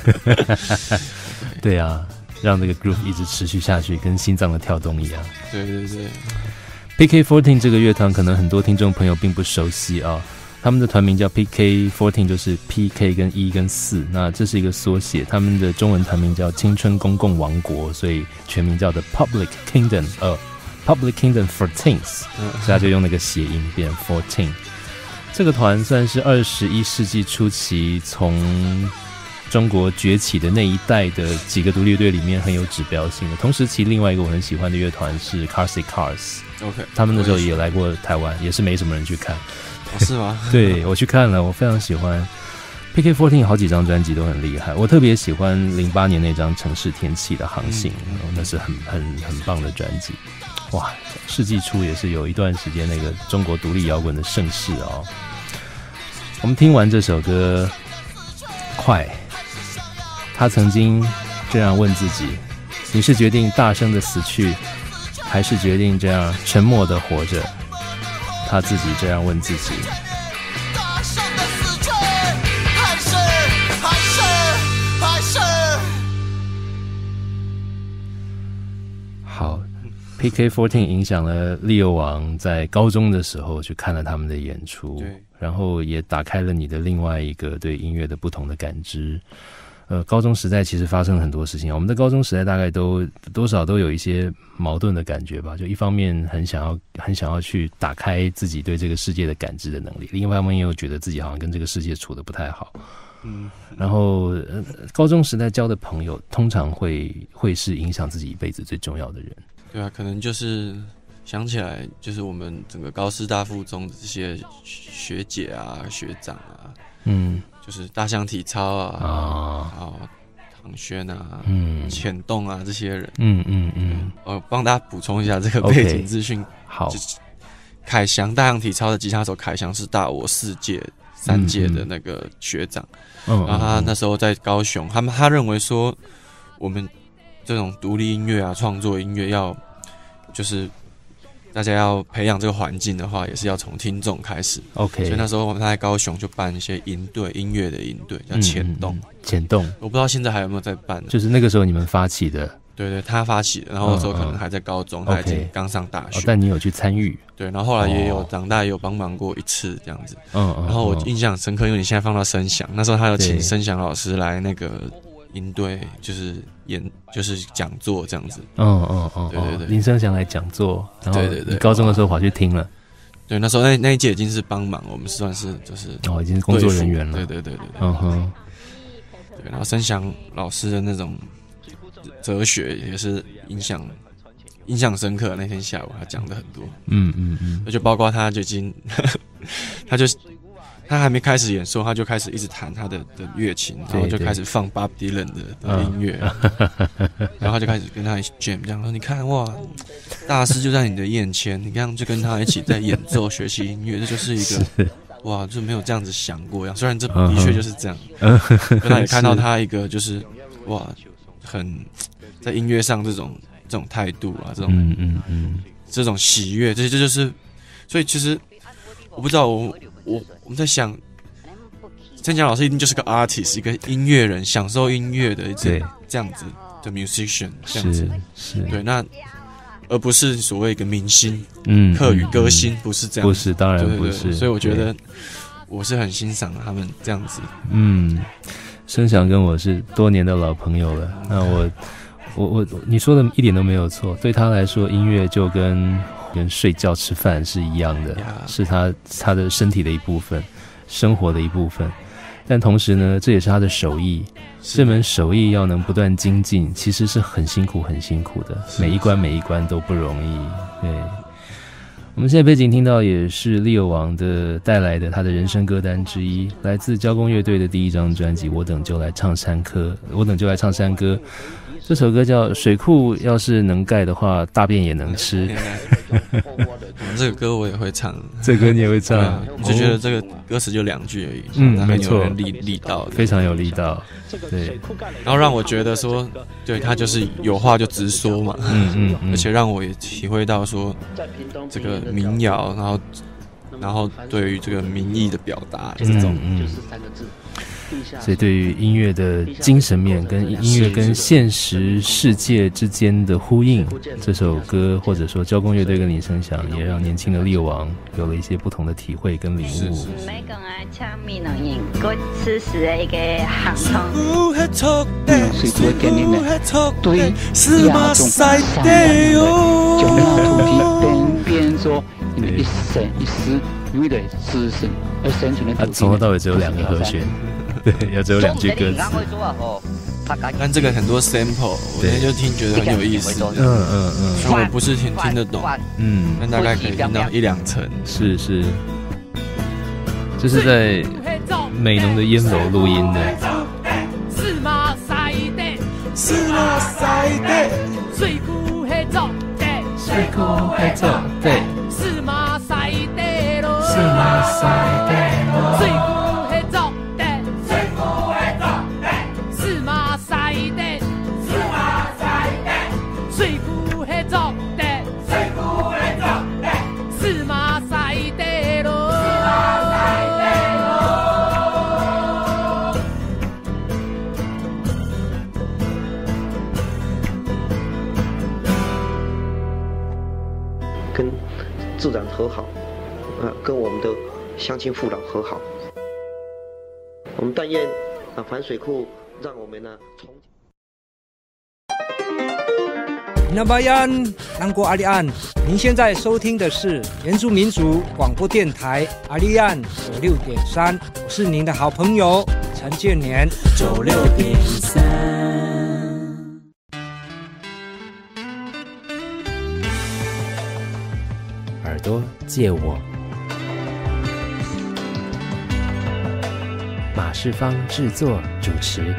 对啊。让这个 groove 一直持续下去，跟心脏的跳动一样。 对。 PK14 这个乐团可能很多听众朋友并不熟悉啊，他们的团名叫 PK14， 就是 PK 跟1跟4，那这是一个缩写。他们的中文团名叫青春公共王国，所以全名叫 The Public Kingdom， Public Kingdom 14， 所以他就用那个谐音变14。这个团算是21世纪初期从中国崛起的那一代的几个独立乐队里面很有指标性的。同时期另外一个我很喜欢的乐团是 Carsey Cars， 他们那时候也来过台湾，也是没什么人去看。 是吗？ 对，我去看了，我非常喜欢。PK14 好几张专辑都很厉害，我特别喜欢08年那张《城市天气的航行》，那是很棒的专辑。哇，世纪初也是有一段时间那个中国独立摇滚的盛世哦。我们听完这首歌，快。他曾经这样问自己：你是决定大声的死去，还是决定这样沉默的活着？他自己这样问自己。 大声的死去，还是好。PK14 影响了Leo王在高中的时候去看了他们的演出，然后也打开了你的另外一个对音乐的不同的感知。高中时代其实发生了很多事情，我们的高中时代大概都多少都有一些矛盾的感觉吧，就一方面很想要去打开自己对这个世界的感知的能力，另一方面又觉得自己好像跟这个世界处得不太好。然后高中时代交的朋友通常会是影响自己一辈子最重要的人。 对啊，可能就是想起来就是我们整个高师大附中的这些学姐啊学长啊，就是大象体操啊，然后唐轩啊，浅洞啊这些人，帮大家补充一下这个背景资讯。 好， 凯翔大象体操的吉他手凯翔是大我3届的那个学长，然后他那时候在高雄，他认为说我们这种独立音乐啊，创作音乐要就是大家要培养这个环境的话，也是要从听众开始。OK， 所以那时候他在高雄就办一些营队，音乐的营队叫浅洞。浅洞，我不知道现在还有没有在办。 就是那个时候你们发起的。 对，他发起的，然后那时候可能还在高中，他已经刚上大学。 但你有去参与？ 对，然后后来也有长大也有帮忙过一次这样子。然后我印象深刻，因为你现在放到声响，那时候他有请声响老师来那个营队，就是讲座这样子。对， 林声祥来讲座，然后你高中的时候跑去听了。 对，那时候那一届已经是帮忙，我们算是就是已经是工作人员了。 对。对，然后声响老师的那种哲学也是印象深刻。那天下午他讲的很多，就包括他就已经，他他还没开始演奏，他就开始一直弹他的乐琴，然后就开始放 Bob Dylan 的音乐，然后他就开始跟他一起 jam， 这样说：“你看哇，大师就在你的眼前，你看就跟他一起在演奏学习音乐，这就是一个哇，就没有这样子想过呀。虽然这的确就是这样，但他也看到他一个就是哇，很在音乐上这种态度啊，这种喜悦，这就是，所以其实我不知道我们在想，郑强老师一定就是个 artist， 一个音乐人，享受音乐的这样子的 musician， 这样子是对，那而不是所谓一个明星，客语歌星，不是这样子， 不是，当然不是。 对，所以我觉得我是很欣赏他们这样子。 声翔跟我是多年的老朋友了，那我你说的一点都没有错，对他来说，音乐就跟睡觉吃饭是一样的，是他的身体的一部分，生活的一部分。但同时呢，这也是他的手艺，这门手艺要能不断精进，其实是很辛苦的，每一关都不容易。对，我们现在背景听到也是Leo王的带来的他的人生歌单之一，来自交工乐队的第一张专辑《我等就来唱山歌》。这首歌叫《水库要是能盖的话，大便也能吃》。 这个歌我也会唱， 这歌你也会唱， 你就觉得这个歌词就2句而已， 没错， 力道非常有力道，对， 然后让我觉得说，对他就是有话就直说嘛，而且让我也体会到说，这个民谣，然后对于这个民意的表达这种， 所以对于音乐的精神面跟音乐跟现实世界之间的呼应，这首歌或者说交工乐队跟李声翔也让年轻的Leo王有了一些不同的体会跟领悟。 每讲啊，唱闽南语，我此时的一个行通。 水库的建立呢，对亚种山地哦，将那土地变作一生一世为了自身而生存的土地。 从头到尾只有2个和弦。对，也只有2句歌词， 但这个很多 sample， 我那天就听觉得很有意思。虽然我不是挺听得懂，但大概可以听到1-2层。 是，这是在美浓的烟楼录音的。 是马赛的，水库黑走的，是马赛的咯，水库。 跟自然和好，跟我们的乡亲父老和好。我们但愿反水库让我们重。 那巴yan南国阿里安，您现在收听的是原住民族广播电台阿里安96.3，我是您的好朋友陈建年96.3。 耳朵借我，马世芳制作主持。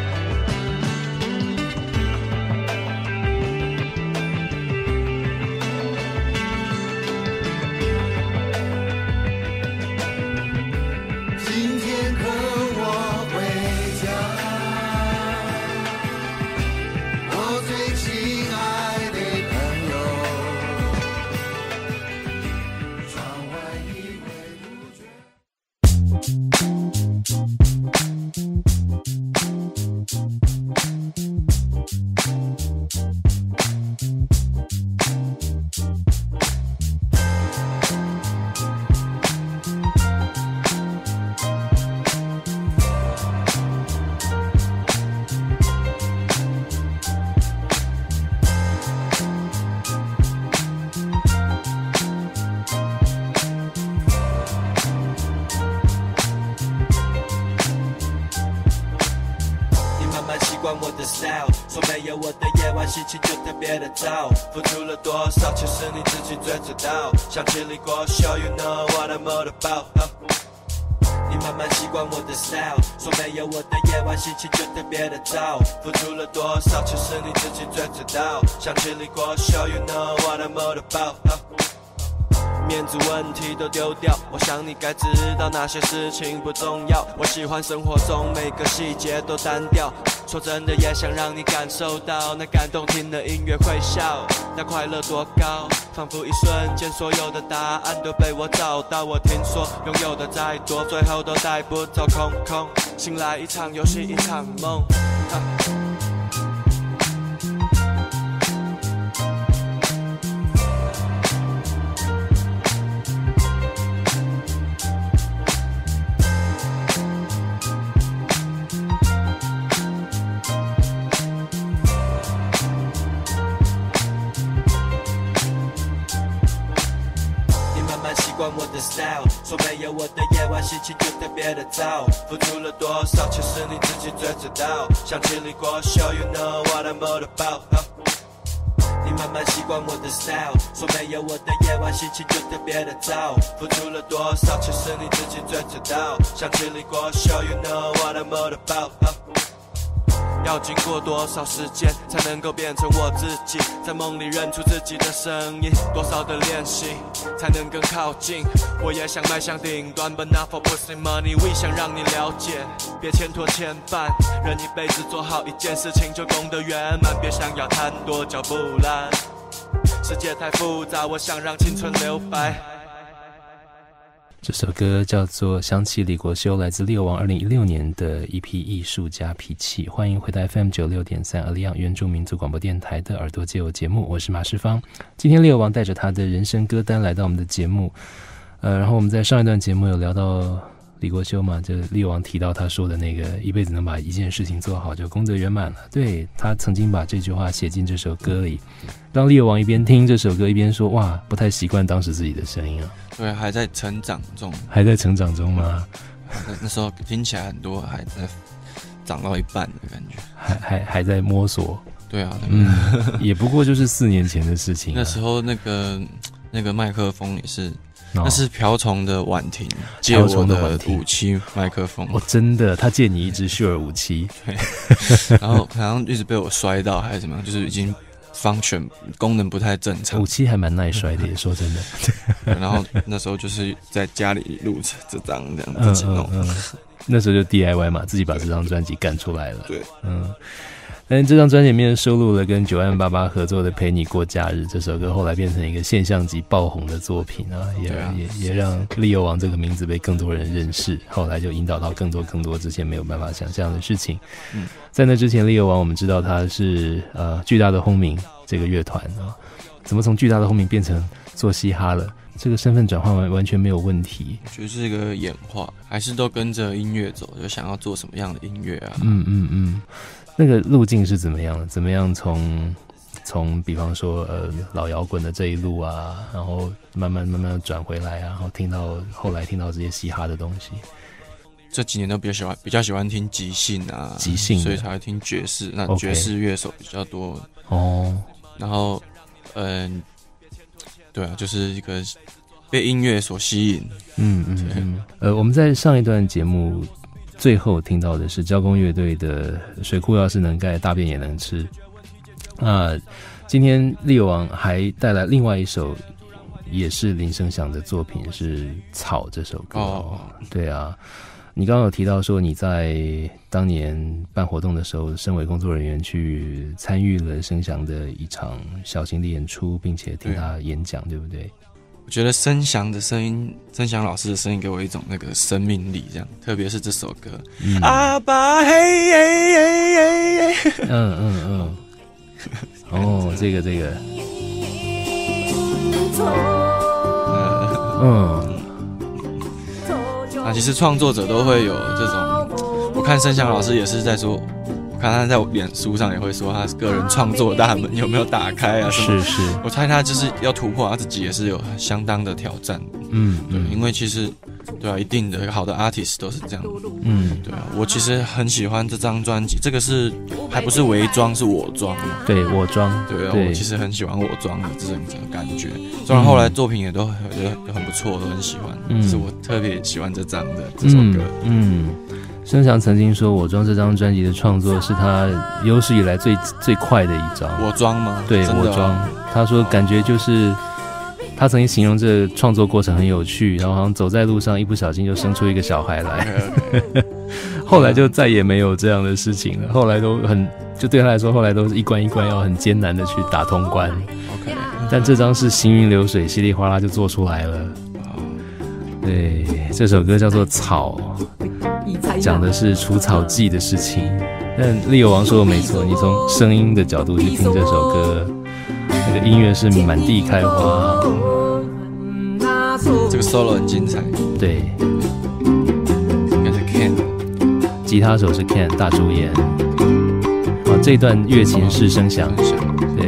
说没有我的夜晚心情就特别的糟，付出了多少其实你自己最知道，想经历过 show you know what I'm all about。 你慢慢习惯我的 style， 说没有我的夜晚心情就特别的糟，付出了多少其实你自己最知道，想经历过 show you know what I'm all about，面子问题都丢掉，我想你该知道那些事情不重要，我喜欢生活中每个细节都单调，说真的也想让你感受到那感动听的音乐会笑，那快乐多高，仿佛一瞬间所有的答案都被我找到，我听说拥有的再多最后都带不走空空，醒来一场游戏一场梦，我的 style， 说没有我的夜晚心情就特别的糟，付出了多少其实你自己最知道，想经历过 show you know what I'm all about，你慢慢习惯我的 style， 说没有我的夜晚心情就特别的糟，付出了多少其实你自己最知道，想经历过 show you know what I'm all about，要经过多少时间才能够变成我自己，在梦里认出自己的声音，多少的练习才能更靠近，我也想迈向顶端 But not for pussy money， 我想让你了解别牵拖牵绊，人一辈子做好一件事情就功德圆满，别想要贪多嚼不烂，世界太复杂，我想让青春留白。 这首歌叫做《想起李国修》，来自Leo王2016年的EP《艺术家脾气》。欢迎回到 FM96.3 阿里昂原住民族广播电台的耳朵借我节目，我是马世芳。今天Leo王带着他的人生歌单来到我们的节目，然后我们在上一段节目有聊到李国修嘛，就Leo王提到他说的那个一辈子能把一件事情做好就功德圆满了，对，他曾经把这句话写进这首歌里，让Leo王一边听这首歌一边说，哇，不太习惯当时自己的声音啊。 对，还在成长中。 还在成长中吗？ 那时候听起来很多还在长到一半的感觉， 还在摸索。 对啊， 也不过就是4年前的事情。 那时候那个麦克风也是。那是瓢虫的婉婷借我的57麦克风哦，真的，他借你一支Shure 57， 对，然后好像一直被我摔到还是怎么样，就是已经function功能不太正常。 57还蛮耐摔的，也说真的。 然后那时候就是在家里录这张这样自己弄， 那时候就 DIY 嘛，自己把这张专辑干出来了。 对， 但这张专辑里面收录了跟988合作的《陪你过假日》这首歌，后来变成一个现象级爆红的作品啊，也让Leo王这个名字被更多人认识，后来就引导到更多之前没有办法想象的事情。在那之前Leo王我们知道他是巨大的轰鸣这个乐团啊，怎么从巨大的轰鸣变成做嘻哈了？这个身份转换完全没有问题， 就是一个演化，还是都跟着音乐走，就想要做什么样的音乐啊？ 那个路径是怎么样的？怎么样从比方说老摇滚的这一路啊，然后慢慢转回来啊，然后后来听到这些嘻哈的东西。 这几年都比较喜欢听即兴啊，所以才会听爵士。那爵士乐手比较多哦。 然后对啊，就是一个被音乐所吸引。 我们在上一段节目最后听到的是交工乐队的水库要是能盖，大便也能吃。今天Leo王还带来另外一首也是林生祥的作品，是《草》这首歌。对啊，你刚刚有提到说你在当年办活动的时候，身为工作人员去参与了生祥的一场小型的演出，并且听他演讲，对不对？ 我觉得生祥的声音，生祥老师的声音给我一种那个生命力，这样，特别是这首歌，阿爸嘿嘿嘿嘿， 这个， 其实创作者都会有这种，我看生祥老师也是在说，我看他在脸书上也会说他个人创作大门有没有打开啊？ 是， 我猜他就是要突破他自己，也是有相当的挑战。对，因为其实对啊，一定的好的 artist 都是这样。对啊，我其实很喜欢这张专辑，这个是还不是伪装，是我装嘛？ 对，我装。 对啊，我其实很喜欢我装的这种感觉，虽然后来作品也都很不错，都很喜欢，是我特别喜欢这张的这首歌。 申翔曾经说，我装这张专辑的创作是他有史以来最快的一张。 我装吗？ 对，我装。他说感觉就是他曾经形容这个创作过程很有趣，然后好像走在路上一不小心就生出一个小孩来。后来就再也没有这样的事情了，后来都就对他来说，后来都是一关一关要很艰难的去打通关。但这张是行云流水，稀里哗啦就做出来了。对，这首歌叫做《草》，讲的是除草剂的事情。但利友王说的没错，你从声音的角度去听这首歌，那个音乐是满地开花。 这个 solo 很精彩。 对， 应该是 Ken， 吉他手是 Ken 大主演。这段乐琴是声响。对。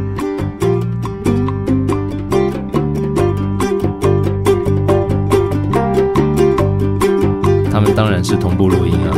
他们当然是同步录音啊。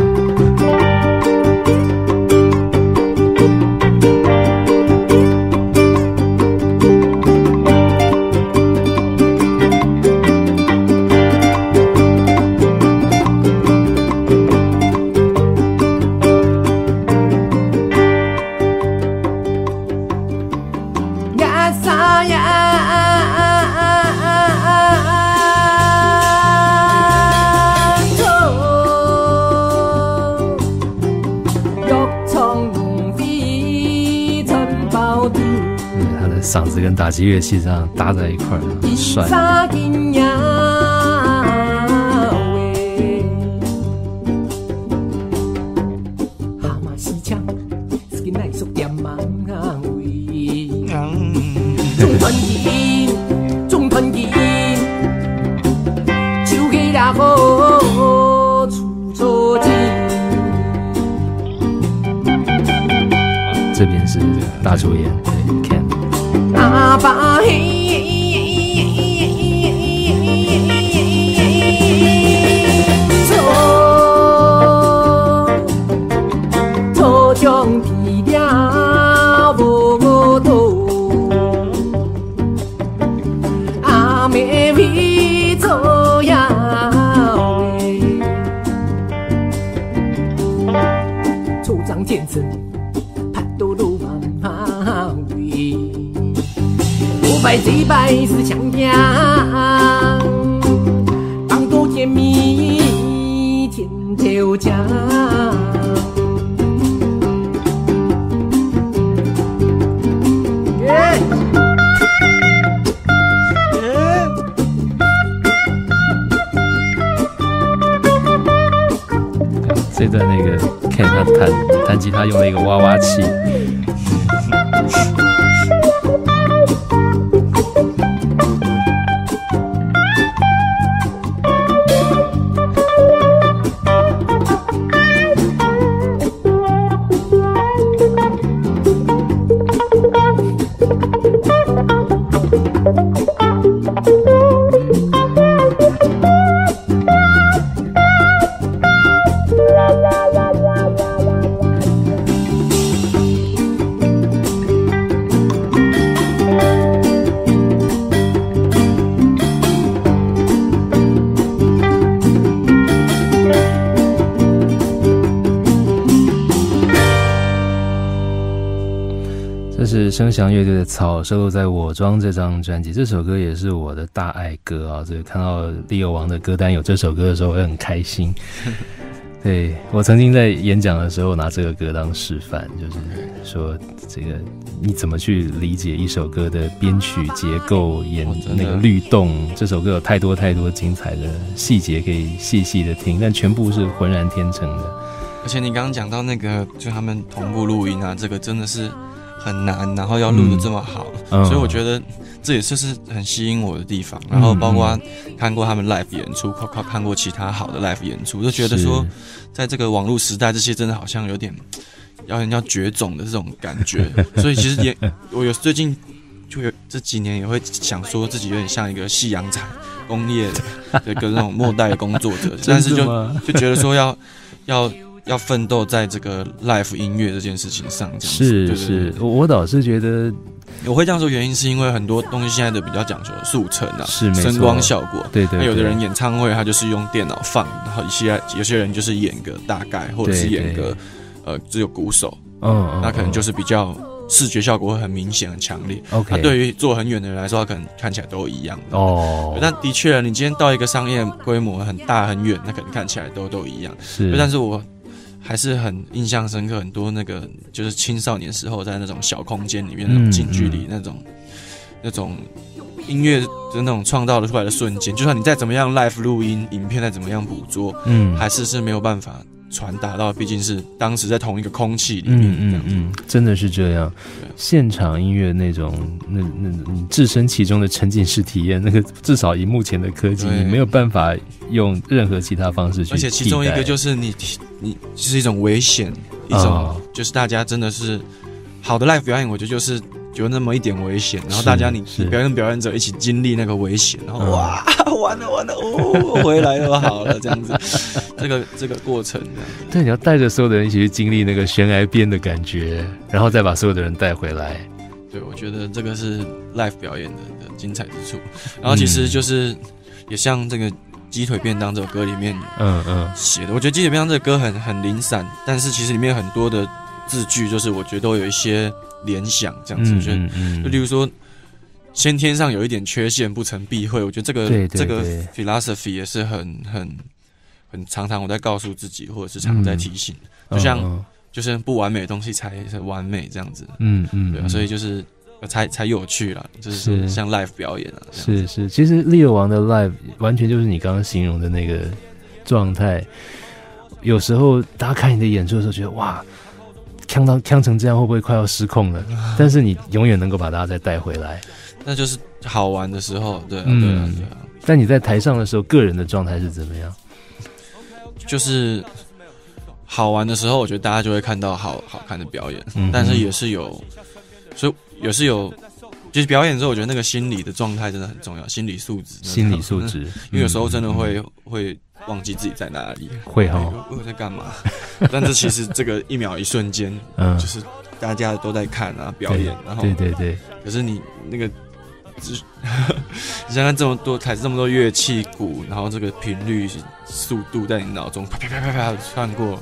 嗓子跟打击乐器这样搭在一块儿，很帅。这边是大主演，对 Ken。阿爸嘿，草将皮了无头，阿妹皮草呀喂，草长见证，拍到路马喂。拜祭拜是强调，当多甜蜜甜头家。这段那个 Ken 他弹吉他用了一个娃娃器。这是声翔乐队的《草》，收录在《我装》这张专辑。这首歌也是我的大爱歌啊！所以看到利友王的歌单有这首歌的时候，我很开心。对，我曾经在演讲的时候拿这个歌当示范，就是说这个你怎么去理解一首歌的编曲结构、那个律动。这首歌有太多太多精彩的细节可以细细的听，但全部是浑然天成的。 而且你刚刚讲到那个，就他们同步录音啊，这个真的是很难，然后要录得这么好，所以我觉得这也是很吸引我的地方。然后包括看过他们 live 演出，看过其他好的 live 演出，就觉得说，在这个网络时代，这些真的好像有点要绝种的这种感觉。所以其实我有最近就有这几年也会想说自己有点像一个夕阳彩， 工业的跟那种末代的工作者，但是就觉得说要奋斗在这个 live 音乐这件事情上，这样子是，我倒是觉得。 我会这样说，原因是因为很多东西现在的比较讲求速成啊， 是没错， 声光效果。 对， 那有的人演唱会他就是用电脑放，然后有些人就是演个大概，或者是演个只有鼓手，那可能就是比较视觉效果会很明显、很强烈。 OK， 对于坐很远的人来说，他可能看起来都一样。但的确，你今天到一个商业规模很大很远，那可能看起来都一样。 是， 但是我还是很印象深刻，很多那个就是青少年时候在那种小空间里面那种近距离那种音乐的那种创造出来的瞬间，就算你再怎么样 live 录音，影片再怎么样捕捉，还是没有办法传达到，毕竟是当时在同一个空气里面， 真的是这样。现场音乐那种你置身其中的沉浸式体验，那个至少以目前的科技，你没有办法用任何其他方式去替代。 而且其中一个就是你是一种危险，一种就是大家真的是好的 live 表演，我觉得就是有那么一点危险，然后大家你表演者一起经历那个危险，然后哇完了回来了好了这样子，这个过程对，你要带着所有的人一起去经历那个悬崖边的感觉，然后再把所有的人带回来。 对，我觉得这个是 live 表演的精彩之处。然后其实就是也像这个鸡腿便当这首歌里面写的，我觉得鸡腿便当这个歌很零散，但是其实里面很多的字句就是我觉得都有一些联想这样子，就例如说先天上有一点缺陷不成避讳，我觉得这个 philosophy 也是很常常我在告诉自己，或者是常在提醒，就像就是不完美的东西才是完美这样子，对啊，所以就是才有趣啦，就是像 live 表演啊， 是，其实Leo王的 live 完全就是你刚刚形容的那个状态。有时候大家看你的演出的时候，觉得哇，呛成这样会不会快要失控了？但是你永远能够把大家再带回来， 那就是好玩的时候，对啊。 但你在台上的时候，个人的状态是怎么样？ 就是好玩的时候，我觉得大家就会看到好看的表演，但是也是有，就是表演之后，我觉得那个心理的状态真的很重要，心理素质，因为有时候真的会忘记自己在哪里，我在干嘛？但是其实这个一秒一瞬间，就是大家都在看啊表演，然后对， 可是你那个。你想看这么多乐器鼓，然后这个频率速度在你脑中啪啪啪啪啪穿过，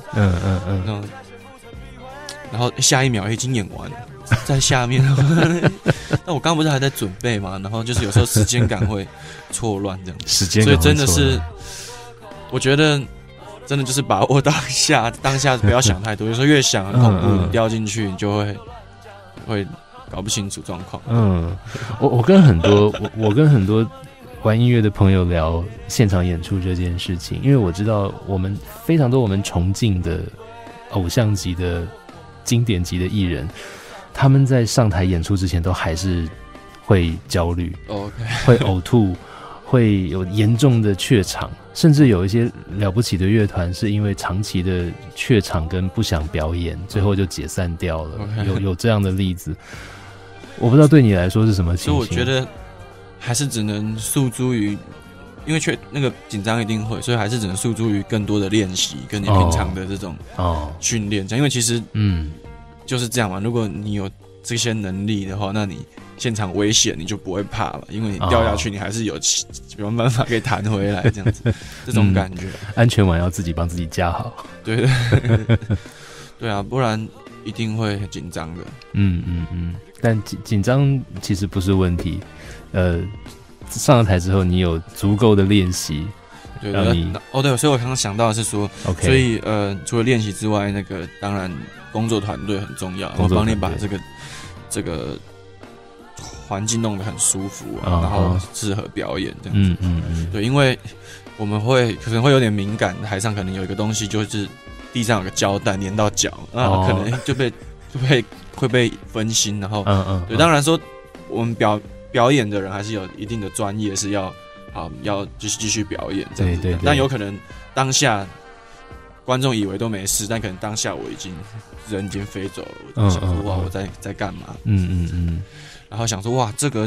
然后下一秒已经演完了，在下面。那我刚刚不是还在准备嘛？然后就是有时候时间感会错乱这样，所以真的是，我觉得真的就是把握当下不要想太多，有时候越想很恐怖，你掉进去你就会。搞不清楚状况。 我跟很多玩音乐的朋友聊现场演出这件事情，因为我知道非常多我们崇敬的偶像级的经典级的艺人，他们在上台演出之前都还是会焦虑，会呕吐，会有严重的怯场，甚至有一些了不起的乐团是因为长期的怯场跟不想表演，最后就解散掉了。有这样的例子。我不知道对你来说是什么情形。 所以我觉得还是只能诉诸于，因为那个紧张一定会，所以还是只能诉诸于更多的练习，跟你平常的这种训练。因为其实就是这样嘛。如果你有这些能力的话，那你现场危险你就不会怕了，因为你掉下去你还是有办法可以弹回来，这样子这种感觉。 安全网要自己帮自己加好。 对对啊，不然一定会很紧张的。 但紧张其实不是问题，上了台之后你有足够的练习，让你对，所以我刚刚想到的是说，所以除了练习之外，那个当然工作团队很重要，我帮你把这个环境弄得很舒服然后适合表演这样子。对，因为我们可能会有点敏感，台上可能有一个东西就是地上有个胶带粘到脚，可能会被分心，然后对，当然说我们表演的人还是有一定的专业，是要继续表演这样子。对，但有可能当下观众以为都没事，但可能当下人已经飞走了，我就想说哇我在干嘛？然后想说哇这个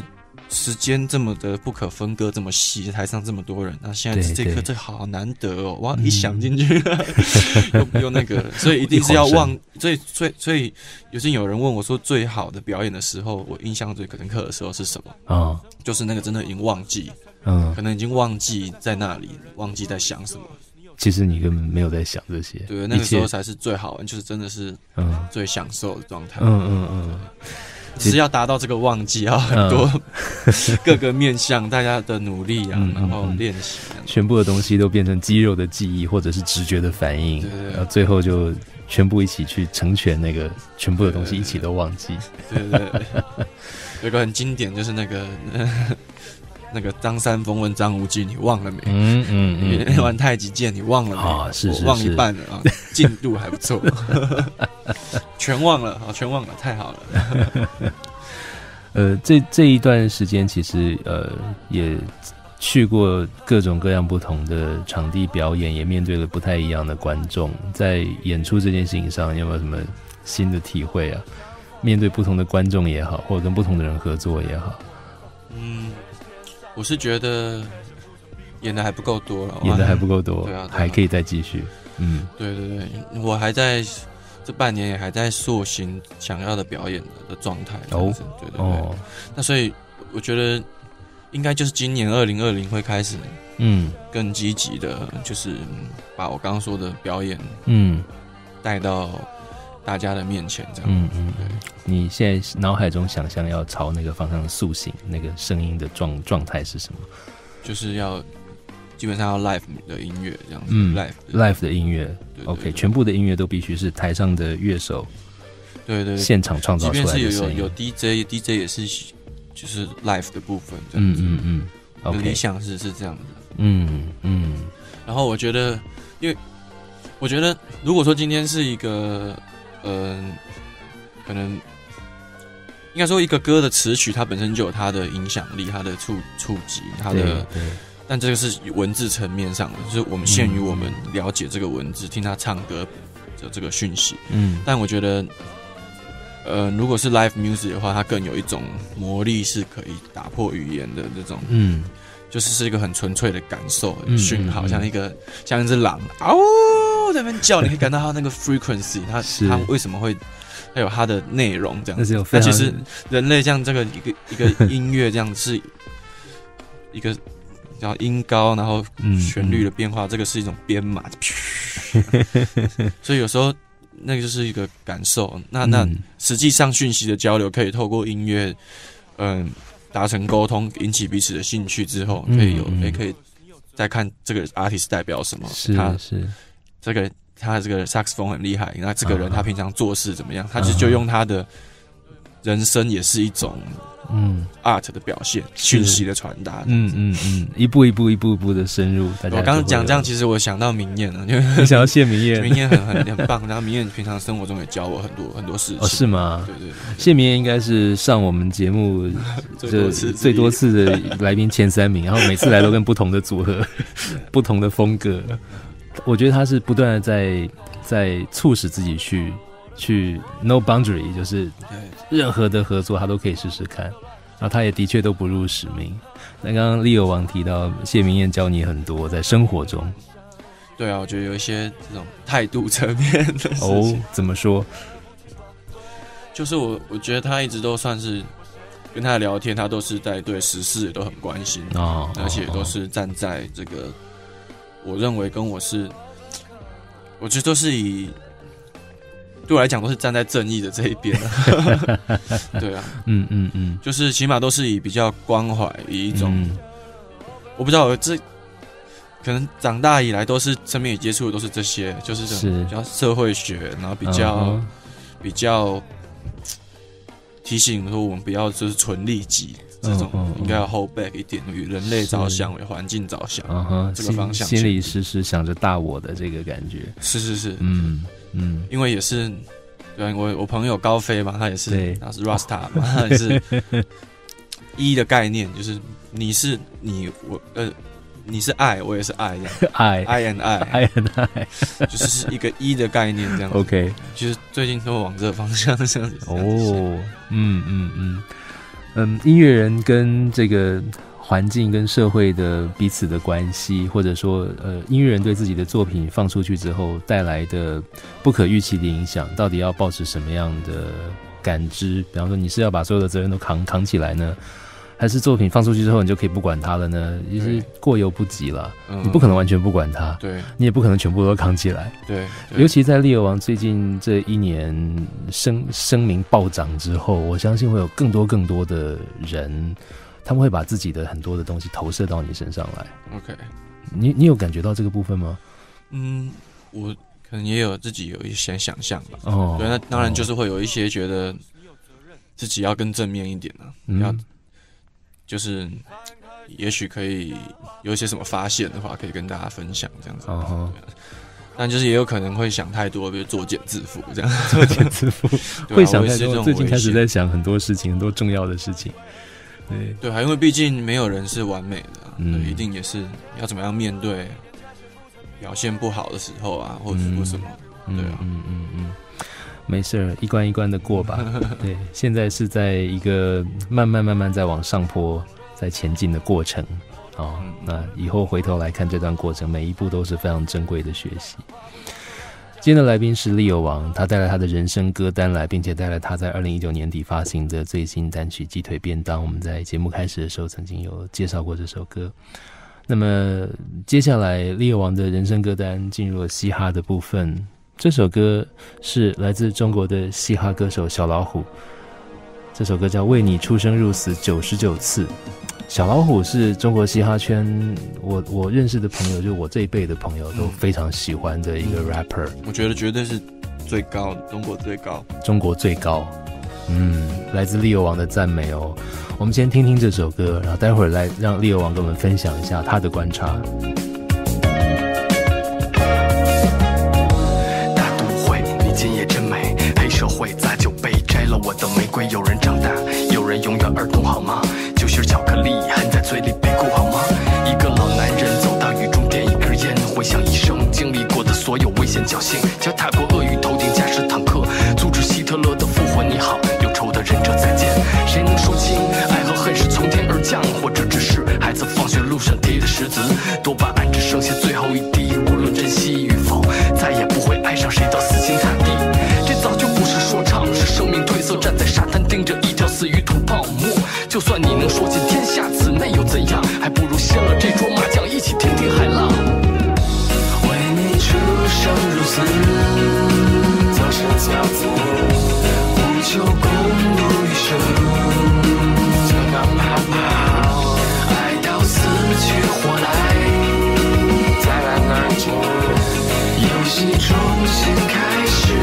时间这么的不可分割，这么细，台上这么多人，那现在这刻这好难得哦，哇，一想进去又那个了，所以一定是要忘，所以有人问我说最好的表演的时候，我印象最深刻的时候是什么？就是那个真的已经忘记，可能已经忘记在那里，忘记在想什么。 其实你根本没有在想这些， 对，那个时候才是最好玩，就是真的是最享受的状态。只是要达到这个忘记，要很多各个面向大家的努力啊，然后练习， 全部的东西都变成肌肉的记忆或者是直觉的反应，然后最后就全部一起去成全那个全部的东西一起都忘记。 对，有个很经典就是那个张三丰问张无忌，你忘了没？你玩太极剑你忘了没？ 啊，是我忘一半了啊，进度还不错，全忘了，太好了。这一段时间其实也去过各种各样不同的场地表演，也面对了不太一样的观众。在演出这件事情上，有没有什么新的体会啊？面对不同的观众也好，或者跟不同的人合作也好， 我是觉得演的还不够多了， 演的还不够多， 对啊， 还可以再继续。 对，我还在这半年也还在塑形想要的表演的状态。对。那所以我觉得应该就是今年2020会开始，更积极的，就是把我刚刚说的表演，带到大家的面前，这样。 你现在脑海中想象要朝那个方向塑形，那个声音的状态是什么？ 就是要基本上要 live 的音乐这样子。 live 的音乐。OK， 全部的音乐都必须是台上的乐手， 对， 现场创造出来的声音。 即便是有 DJ 也是就是 live 的部分这样子。 OK， 理想是这样的。然后我觉得，因为我觉得如果说今天是一个可能应该说一个歌的词曲，它本身就有它的影响力，它的触及，它的，但这个是文字层面上的，就是我们限于我们了解这个文字，听他唱歌的这个讯息。但我觉得，如果是 live music 的话，它更有一种魔力，是可以打破语言的这种，就是一个很纯粹的感受讯号，像一只狼，在那边叫，你可以感到它那个 frequency， 它为什么会？它有它的内容这样子。那其实人类像这个一个音乐这样是一个叫音高，然后旋律的变化，这个是一种编码，所以有时候那个就是一个感受。那实际上讯息的交流可以透过音乐，达成沟通，引起彼此的兴趣之后，可以再看这个 artist 代表什么。他这个萨克斯风很厉害，那这个人他平常做事怎么样？他就用他的人生也是一种art 的表现，讯息的传达。 一步一步的深入。 我刚刚讲这样，其实我想到明艳了， 你想要谢明艳？ 明艳很棒，然后明艳平常生活中也教我很多事情。 是吗？ 对。 谢明艳应该是上我们节目最多次的来宾前3名，然后每次来都跟不同的组合、不同的风格。我觉得他是不断的在促使自己去 no boundary， 就是任何的合作他都可以试试看，然后他也的确都不辱使命。那刚刚 Leo 王提到谢明艳教你很多在生活中。 对啊，我觉得有一些这种态度层面的事情。 怎么说？ 就是我觉得他一直都算是跟他聊天，他都是在对时事也都很关心，而且都是站在这个。我认为我觉得都是对我来讲都是站在正义的这一边对啊，就是起码都是以比较关怀，以一种我不知道这可能长大以来都是身边也接触的都是这些，就是比较社会学，然后比较提醒说我们不要就是纯利己。这种应该要 hold back 一点，与人类着想，为环境着想，这个方向， 心里时时想着大我的这个感觉， 是，因为也是，对，我朋友高飞嘛，他也是，他是 Rasta 嘛，他也是一的概念，就是你是你，你是爱，我也是爱，这样I and I， 就是一个一的概念这样子。 OK， 就是最近都往这个方向这样子。 音乐人跟这个环境跟社会的彼此的关系，或者说音乐人对自己的作品放出去之后带来的不可预期的影响，到底要抱持什么样的感知？比方说你是要把所有的责任都扛起来呢，还是作品放出去之后你就可以不管它了呢？其实过犹不及了，你不可能完全不管它， 对， 你也不可能全部都扛起来， 对。 尤其在利友王最近这一年声名暴涨之后，我相信会有更多的人，他们会把自己的很多的东西投射到你身上来。 OK， 你有感觉到这个部分吗？ 我可能也有自己有一些想象吧。哦，对，那当然就是会有一些觉得自己要更正面一点啊，要就是也许可以有一些什么发现的话，可以跟大家分享这样子。但就是也有可能会想太多，比如作茧自缚这样。 作茧自缚，会想太多。最近开始在想很多事情，很多重要的事情。 对，因为毕竟没有人是完美的，一定也是要怎么样面对表现不好的时候啊，或者什么，对啊， 没事，一关一关的过吧。对，现在是在一个慢慢在往上坡，在前进的过程。那以后回头来看这段过程，每一步都是非常珍贵的学习。今天的来宾是利友王，他带来他的人生歌单来，并且带来他在2019年底发行的最新单曲《鸡腿便当》。我们在节目开始的时候曾经有介绍过这首歌。那么接下来利友王的人生歌单进入了嘻哈的部分，这首歌是来自中国的嘻哈歌手小老虎，这首歌叫《为你出生入死99次》。小老虎是中国嘻哈圈我认识的朋友，就我这一辈的朋友都非常喜欢的一个 rapper。 我觉得绝对是最高，中国最高。来自利友王的赞美哦。我们先听听这首歌，然后待会儿来让利友王跟我们分享一下他的观察。 大都会，你今夜真美。黑社会砸酒杯，摘了我的玫瑰。有人长大，有人永远儿童，好吗？就像巧克力含在嘴里被哭，好吗？一个老男人走到雨中，点一根烟，回想一生经历过的所有危险侥幸，脚踏过鳄鱼头顶驾驶坦克，阻止希特勒的复活。你好，有仇的忍者再见。谁能说清爱和恨是从天而降，或者只是孩子放学路上提的石子？多巴胺只剩下最后一滴，无论珍惜与否，再也不会爱上谁到死心塌地。这早就不是说唱，是生命褪色。站在沙滩盯着一条死鱼吐泡沫，就算你能说尽天下，此内又怎样？还不如掀了这桌麻将，一起听听海浪。为你出生入死，早生骄子，不求共度余生，就当跑跑，爱到死去活来，再来而止，游戏重新开始。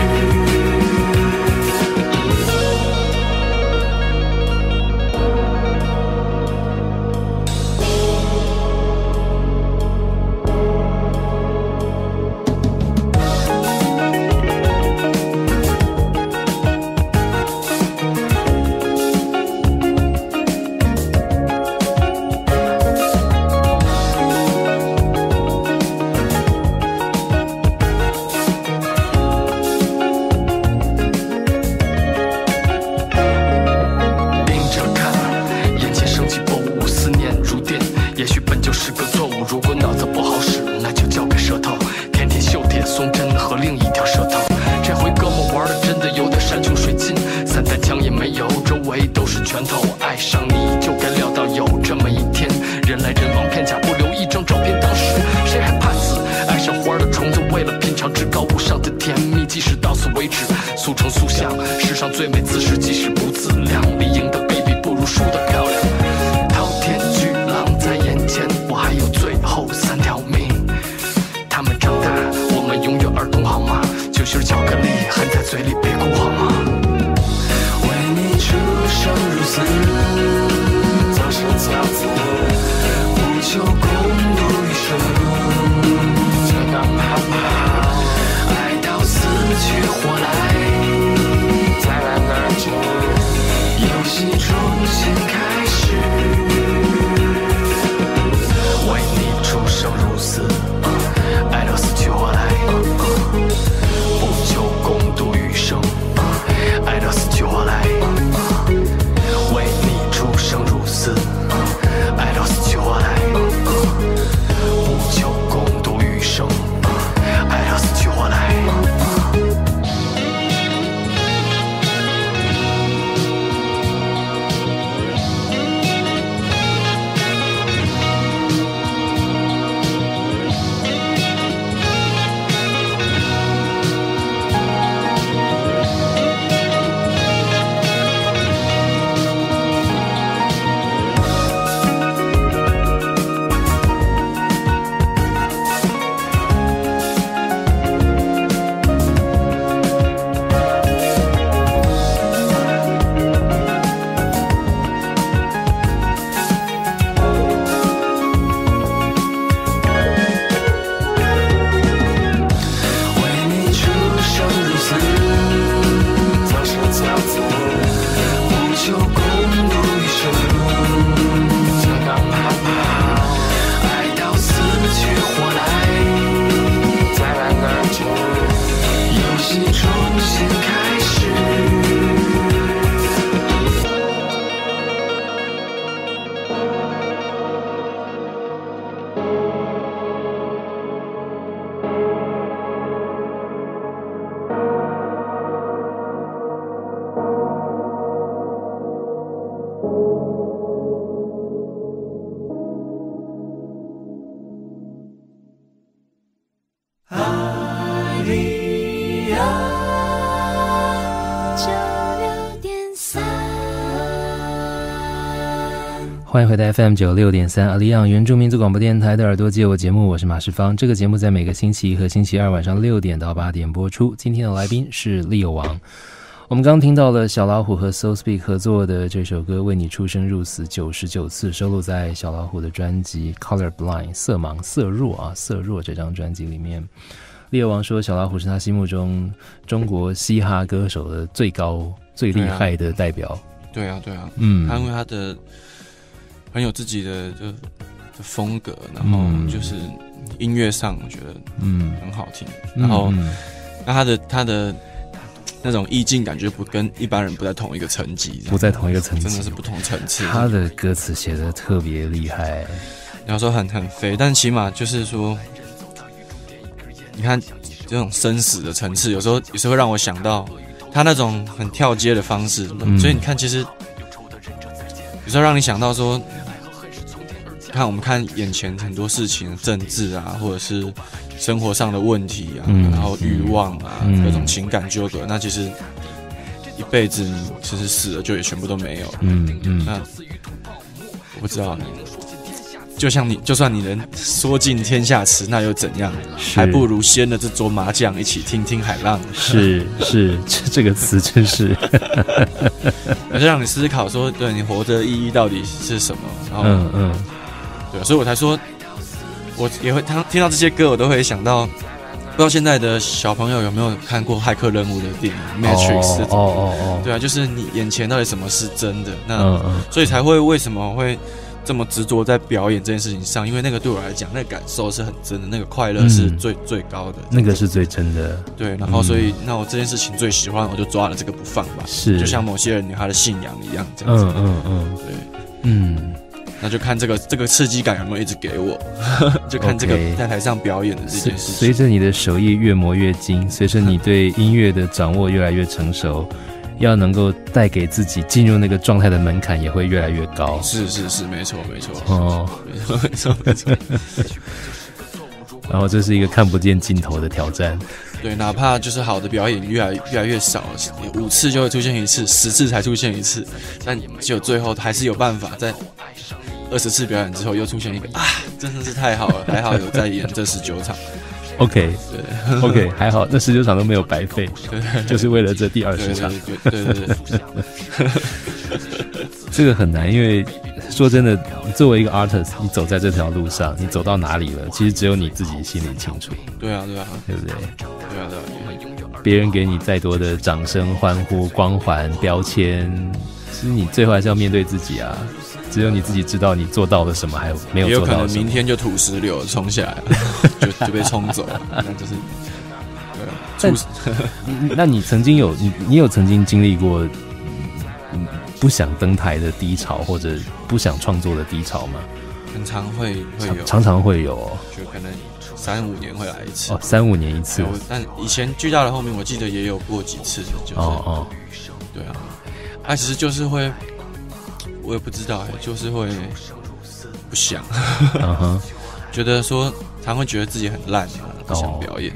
爱到死去活来，不求共度余生。 欢迎回到 FM96.3 阿里昂原住民族广播电台的耳朵借我节目，我是马世芳。这个节目在每个星期一和星期二晚上6点到8点播出。今天的来宾是Leo王。我们刚听到了小老虎和 So Speak 合作的这首歌《为你出生入死99次》，收录在小老虎的专辑 Colorblind 色盲色弱这张专辑里面。Leo王说小老虎是他心目中中国嘻哈歌手的最高最厉害的代表。 对啊，他因为他的很有自己的风格，然后就是音乐上我觉得很好听，然后那他的那种意境感觉不跟一般人不在同一个层级， 不在同一个层级， 真的是不同层次。 他的歌词写得特别厉害， 你要说很飞，但起码就是说，你看这种生死的层次，有时候会让我想到他那种很跳接的方式，所以你看，其实有时候让你想到说。我们看眼前很多事情，政治啊，或者是生活上的问题啊，然后欲望啊，各种情感纠葛，那其实一辈子你其实死了就也全部都没有。那我不知道，就算你能说尽天下词，那又怎样？还不如掀了这桌麻将，一起听听海浪。 是，这个词真是， 而且让你思考说，对你活着的意义到底是什么？然后对，所以我才说，我也会听到这些歌，我都会想到，不知道现在的小朋友有没有看过《骇客任务》的电影《Matrix》？对啊，就是你眼前到底什么是真的？那所以才会为什么会这么执着在表演这件事情上？因为那个对我来讲，那个感受是很真的，那个快乐是最高的， 那个是最真的。 对，然后所以那我这件事情最喜欢，我就抓了这个不放吧。是，就像某些人他的信仰一样，这样子。对，那就看这个刺激感有没有一直给我，就看这个在台上表演的这件事情。 随着你的手艺越磨越精，随着你对音乐的掌握越来越成熟，要能够带给自己进入那个状态的门槛也会越来越高。 是，没错。没错。 然后这是一个看不见尽头的挑战。 对，哪怕就是好的表演越来越少，5次就会出现一次，10次才出现一次，但就最后还是有办法在20次表演之后又出现一个真的是太好了，还好有在演这19场。 OK， 还好，那19场都没有白费，就是为了这第20场。 对。 这个很难，因为说真的，你作为一个 artist， 你走在这条路上，你走到哪里了，其实只有你自己心里清楚。 对啊， 对不对？ 对啊。 别人给你再多的掌声、欢呼、光环、标签，其实你最后还是要面对自己啊。只有你自己知道你做到了什么，还有没有做到什么。也有可能明天就土石流冲下来，就被冲走了，那就是那你曾经你有曾经经历过不想登台的低潮，或者不想创作的低潮吗？ 很常会有， 常常会有就可能3-5年会来一次。 3-5年一次。 但以前巨大的后面，我记得也有过几次，就是对啊，其实就是会。我也不知道，就是会不想，觉得说常会觉得自己很烂，不想表演。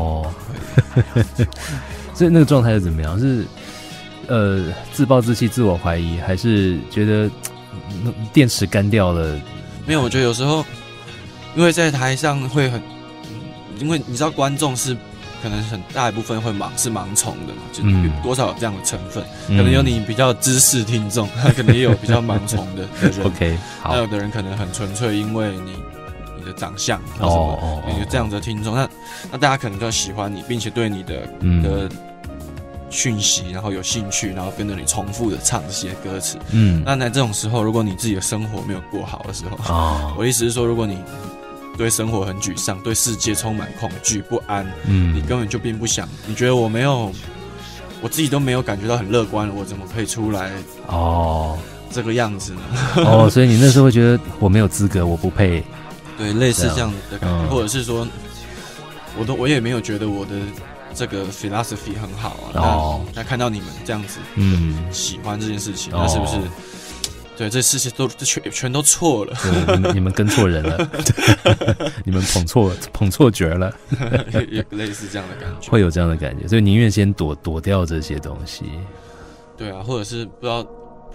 所以那个状态是怎么样？是自暴自弃、自我怀疑，还是觉得电池干掉了？ 没有，我觉得有时候因为在台上会很，因为你知道观众是。可能很大一部分会是盲从的嘛，就多少有这样的成分，可能有你比较知识听众，可能也有比较盲从的人。 OK， 好， 那有的人可能很纯粹，因为你的长相或什么，你有这样的听众，那大家可能就喜欢你，并且对你的讯息，然后有兴趣，然后跟着你重复的唱这些歌词。那在这种时候，如果你自己的生活没有过好的时候，我的意思是说，如果你对生活很沮丧，对世界充满恐惧不安，你根本就并不想，你觉得我自己都没有感觉到很乐观了，我怎么可以出来这个样子呢？所以你那时候会觉得我没有资格，我不配， 对，类似这样的感觉，或者是说我也没有觉得我的这个 philosophy 很好啊，那看到你们这样子喜欢这件事情，那是不是对，这事情都全都错了。 对，你们跟错人了，你们捧错角了， 也类似这样的感觉， 会有这样的感觉，所以宁愿先躲掉这些东西。 对啊，或者是不知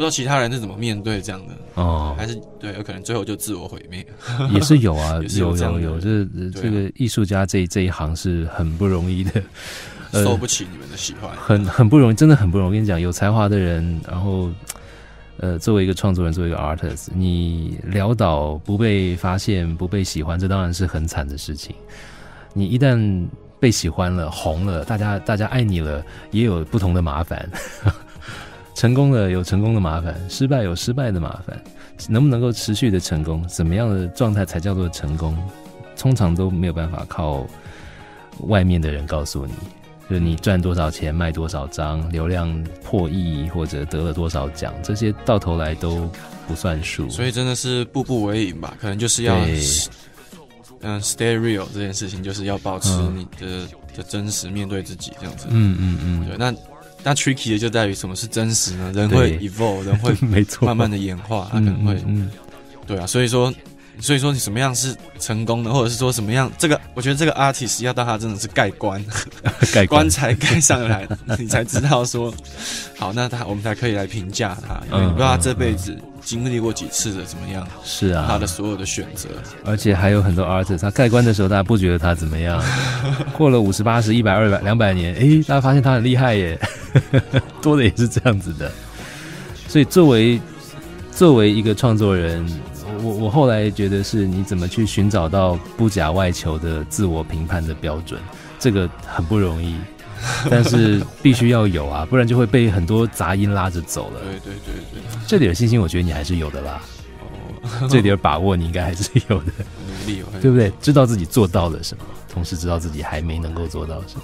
知道其他人是怎么面对这样的哦，还是对，有可能最后就自我毁灭， 也是有啊，有，这个艺术家这一行是很不容易的， 受不起你们的喜欢， 很不容易，真的很不容易。我跟你讲，有才华的人，然后作为一个创作人，作为一个 artist， 你潦倒不被发现、不被喜欢，这当然是很惨的事情。你一旦被喜欢了、红了，大家爱你了，也有不同的麻烦。成功了有成功的麻烦，失败有失败的麻烦，能不能够持续的成功，怎么样的状态才叫做成功，通常都没有办法靠外面的人告诉你，就是你赚多少钱，卖多少张，流量破亿或者得了多少奖，这些到头来都不算数。 所以真的是步步为营吧，可能就是要stay real 这件事情，就是要保持你的真实，面对自己这样子。对，那 tricky 的就在于什么是真实呢？人会 evolve， 人会慢慢的演化，他可能会，对啊，所以说你什么样是成功的，或者是说什么样，这个我觉得这个 artist 要到他真的是盖棺，棺材盖上来，你才知道说，好，那我们才可以来评价他，因为你不知道他这辈子经历过几次的怎么样， 是啊， 他的所有的选择， 而且还有很多 artist， 他盖棺的时候大家不觉得他怎么样，过了50、80、100、200、200年，大家发现他很厉害耶，多的也是这样子的。所以作为一个创作人，我后来觉得是你怎么去寻找到不假外求的自我评判的标准，这个很不容易。但是必须要有啊，不然就会被很多杂音拉着走了。对，这点信心我觉得你还是有的啦。这点把握你应该还是有的， 努力， 对不对？知道自己做到了什么，同时知道自己还没能够做到什么。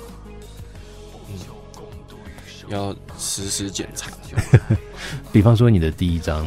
要时时检查。 比方说你的第一张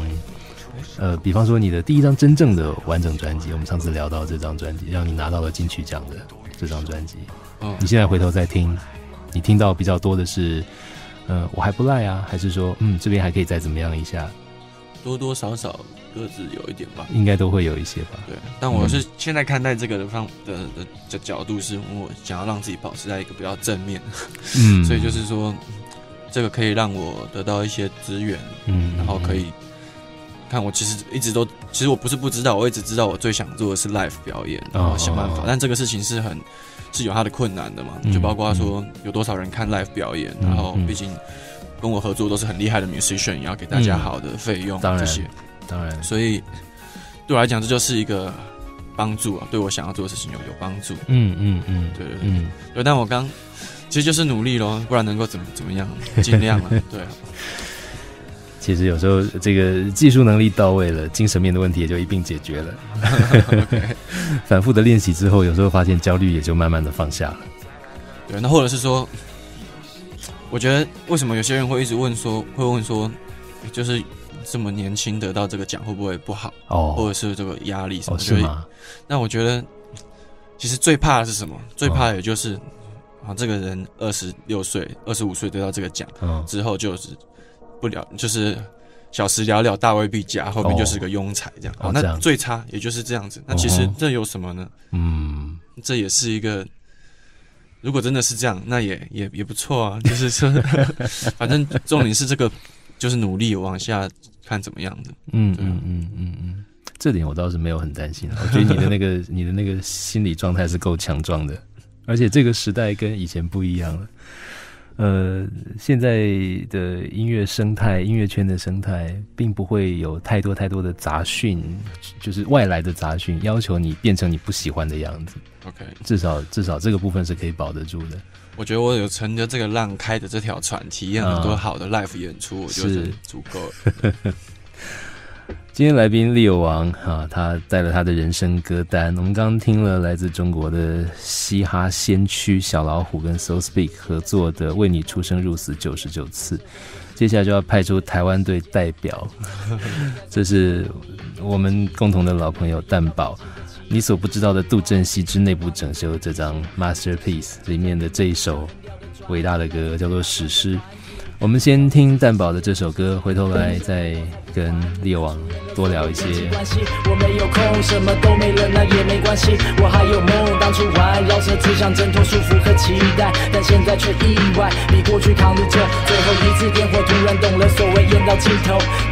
真正的完整专辑，我们上次聊到这张专辑，让你拿到了金曲奖的这张专辑，你现在回头再听，你听到比较多的是，我还不赖啊，还是说，这边还可以再怎么样一下？ 多多少少各自有一点吧， 应该都会有一些吧。 对，但我是现在看待这个的角度是，我想要让自己保持在一个比较正面，所以就是说，这个可以让我得到一些资源，然后可以。看我其实我不是不知道，我一直知道我最想做的是 live 表演，然后想办法。但这个事情是有它的困难的嘛，就包括说有多少人看 live 表演，然后毕竟跟我合作都是很厉害的 musician， 也要给大家好的费用，这些当然， 所以对我来讲这就是一个帮助啊，对我想要做的事情有帮助。对，但我其实就是努力咯，不然能够怎么样，尽量了，对啊。 其实有时候这个技术能力到位了，精神面的问题也就一并解决了。反复的练习之后，有时候发现焦虑也就慢慢的放下了。 对，那或者是说，我觉得为什么有些人会一直问说，就是这么年轻得到这个奖会不会不好？或者是这个压力什么？ 是吗？ 那我觉得，其实最怕的是什么？最怕的也就是，这个人26岁、25岁得到这个奖之后就是。就是小时了了，大未必佳，后面就是个庸才这样。那最差也就是这样子。那其实这有什么呢？这也是一个，如果真的是这样，那也不错啊。就是说，反正重点是这个，就是努力往下看怎么样的。 这点我倒是没有很担心。我觉得你的那个心理状态是够强壮的，而且这个时代跟以前不一样了。现在的音乐生态，音乐圈的生态，并不会有太多的杂讯，就是外来的杂讯，要求你变成你不喜欢的样子。 OK， 至少这个部分是可以保得住的。 我觉得我有乘着这个浪开的这条船，体验很多好的 live 演出，我觉得足够了。 今天来宾利友王他带了他的人生歌单，我们刚刚听了来自中国的嘻哈先驱小老虎跟 So Speak 合作的《为你出生入死99次》，接下来就要派出台湾队代表，这是我们共同的老朋友蛋堡，你所不知道的杜振熙之内部整修这张 Masterpiece 里面的这一首伟大的歌叫做《史诗》。我们先听蛋堡的这首歌，回头来再跟利友王多聊一些。 我没有空，什么都没了，那也没关系。我还有梦，当初环绕着只想挣脱束缚和期待，但现在却意外比过去抗力着。最后一次点火，突然懂了所谓烟到尽头。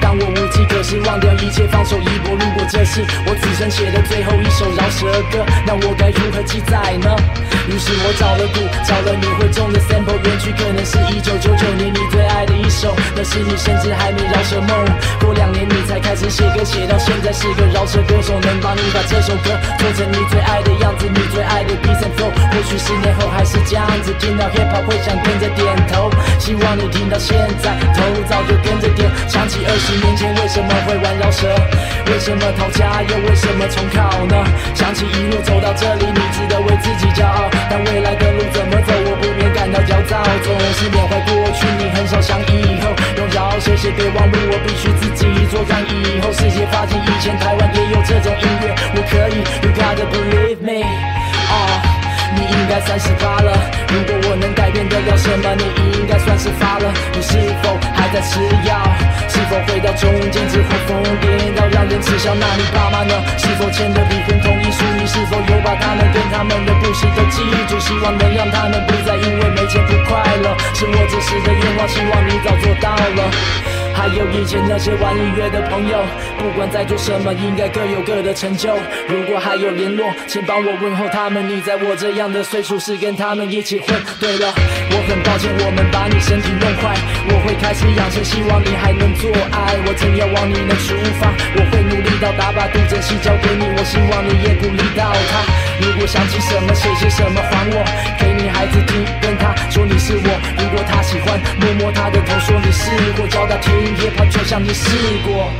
当我无计可施，忘掉一切，放手一搏。如果这是我此生写的最后一首饶舌歌，那我该如何记载呢？于是我找了鼓，找了你会中的 sample， 原曲可能是1999年你最爱的一首，那时你甚至还没饶舌梦。过2年你才开始写歌，写到现在是个饶舌歌手，能帮你把这首歌做成你最爱的样子，你最爱的 beat and flow。或许10年后还是这样子，听到 hip hop 会想跟着点头。希望你听到现在，头早就跟着点。想起20年前为什么会玩饶舌，为什么讨价，又为什么重考呢？想起一路走到这里，你值得为自己骄傲，但未来的路怎么走，我不免感到焦躁。总是缅怀过去，你很少想以后用饶舌写备忘录，我必须自己做，让以后世界发现以前台湾也有这种音乐，我可以 You gotta believe me。你应该38了，如果我能改变得了什么，你应该算是发了。你是否还在吃药？是否回到中间之后疯癫到让人耻笑？那你爸妈呢？是否签了离婚同意书？你是否有把他们跟他们的故事都记住？希望能让他们不再因为没钱不快乐，是我这时的愿望，希望你早做到了。还有以前那些玩音乐的朋友，不管在做什么，应该各有各的成就。如果还有联络，请帮我问候他们。你在我这样的岁数是跟他们一起混。对了，我很抱歉我们把你身体弄坏，我会开始养生，希望你还能做爱。我真要往你能出发，我会努力到达，把杜珍惜交给你，我希望你也鼓励到他。如果想起什么，写些什么还我，给你孩子听，跟他说你是我。如果他喜欢，摸摸他的头，说你试过，教他听hip-hop，就像你试过。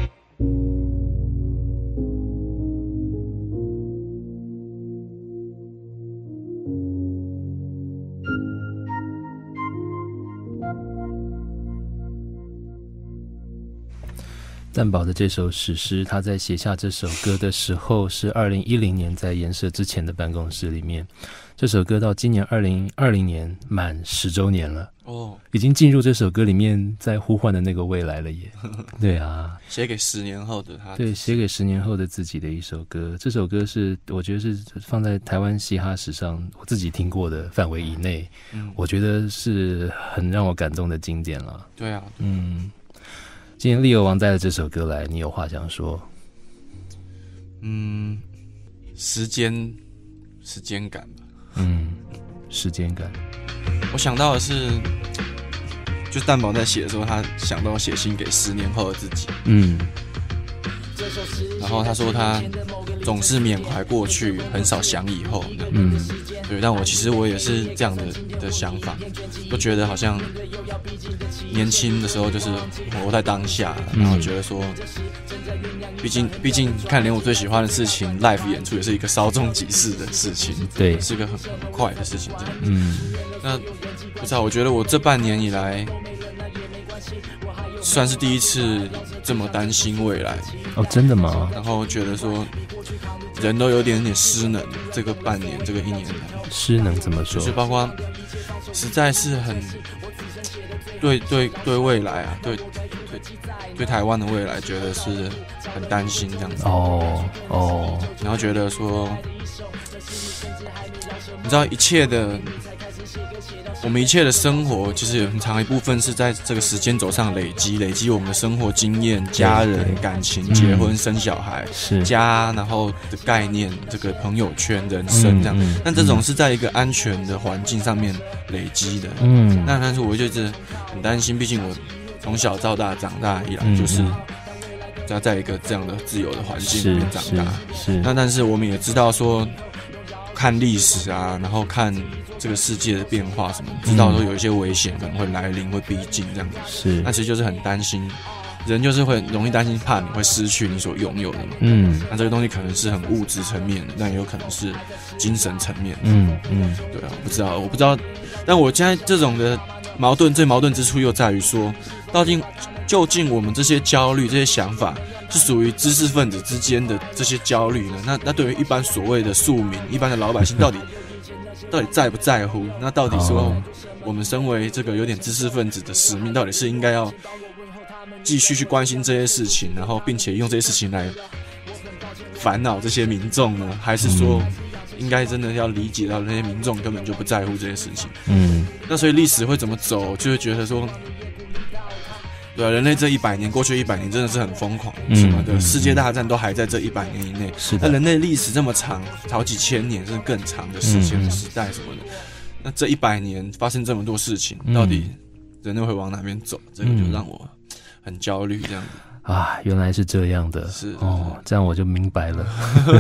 蛋堡的这首史诗，他在写下这首歌的时候是2010年在研社之前的办公室里面。这首歌到今年2020年满10周年了，已经进入这首歌里面在呼唤的那个未来了耶。对啊， 写给10年后的他， 对，写给10年后的自己的一首歌。这首歌是我觉得是放在台湾嘻哈史上我自己听过的范围以内，我觉得是很让我感动的经典了。 对啊， 今天Leo王带了这首歌来，你有话想说？ 时间感吧。 时间感。 我想到的是，就蛋堡在写的时候，他想到写信给10年后的自己。然后他说他总是缅怀过去，很少想以后。对，但其实我也是这样的想法，都觉得好像年轻的时候就是活在当下，然后觉得说，毕竟看连我最喜欢的事情 ，live 演出也是一个稍纵即逝的事情， 对， 是个很快的事情。这样，那不知道，我觉得我这半年以来，算是第一次这么担心未来。 真的吗？ 然后觉得说，人都有点点失能。这个半年，这个1年来， 失能怎么说？ 就是包括实在是很对未来啊，对台湾的未来，觉得是很担心这样子。然后觉得说，你知道我们一切的生活，其实有很长一部分是在这个时间轴上累积我们的生活经验、家人、感情、结婚、生小孩、家，然后的概念，这个朋友圈、人生这样。但这种是在一个安全的环境上面累积的。但是我就一直很担心，毕竟我从小到大长大以来，就是要在一个这样的自由的环境里面长大。那但是我们也知道说，看历史啊，然后看这个世界的变化什么，知道说有一些危险可能会来临，会逼近这样子。那其实就是很担心，人就是会容易担心，怕你会失去你所拥有的嘛。那这个东西可能是很物质层面的，但也有可能是精神层面的。对啊，我不知道。但我现在这种的最矛盾之处又在于说，究竟我们这些焦虑、这些想法，是属于知识分子之间的这些焦虑呢？那对于一般所谓的庶民、一般的老百姓，到底在不在乎？那到底说，我们身为这个有点知识分子的使命，到底是应该要继续去关心这些事情，然后并且用这些事情来烦恼这些民众呢？还是说，应该真的要理解到那些民众根本就不在乎这些事情？那所以历史会怎么走，就会觉得说， 对啊，人类这100年，过去100年真的是很疯狂，什么的世界大战都还在这100年以内。 是的， 那人类历史这么长，好几千年甚至更长的时间时代什么的，那这100年发生这么多事情，到底人类会往哪边走？这个就让我很焦虑，这样子。 啊，原来是这样的， 是哦，这样我就明白了。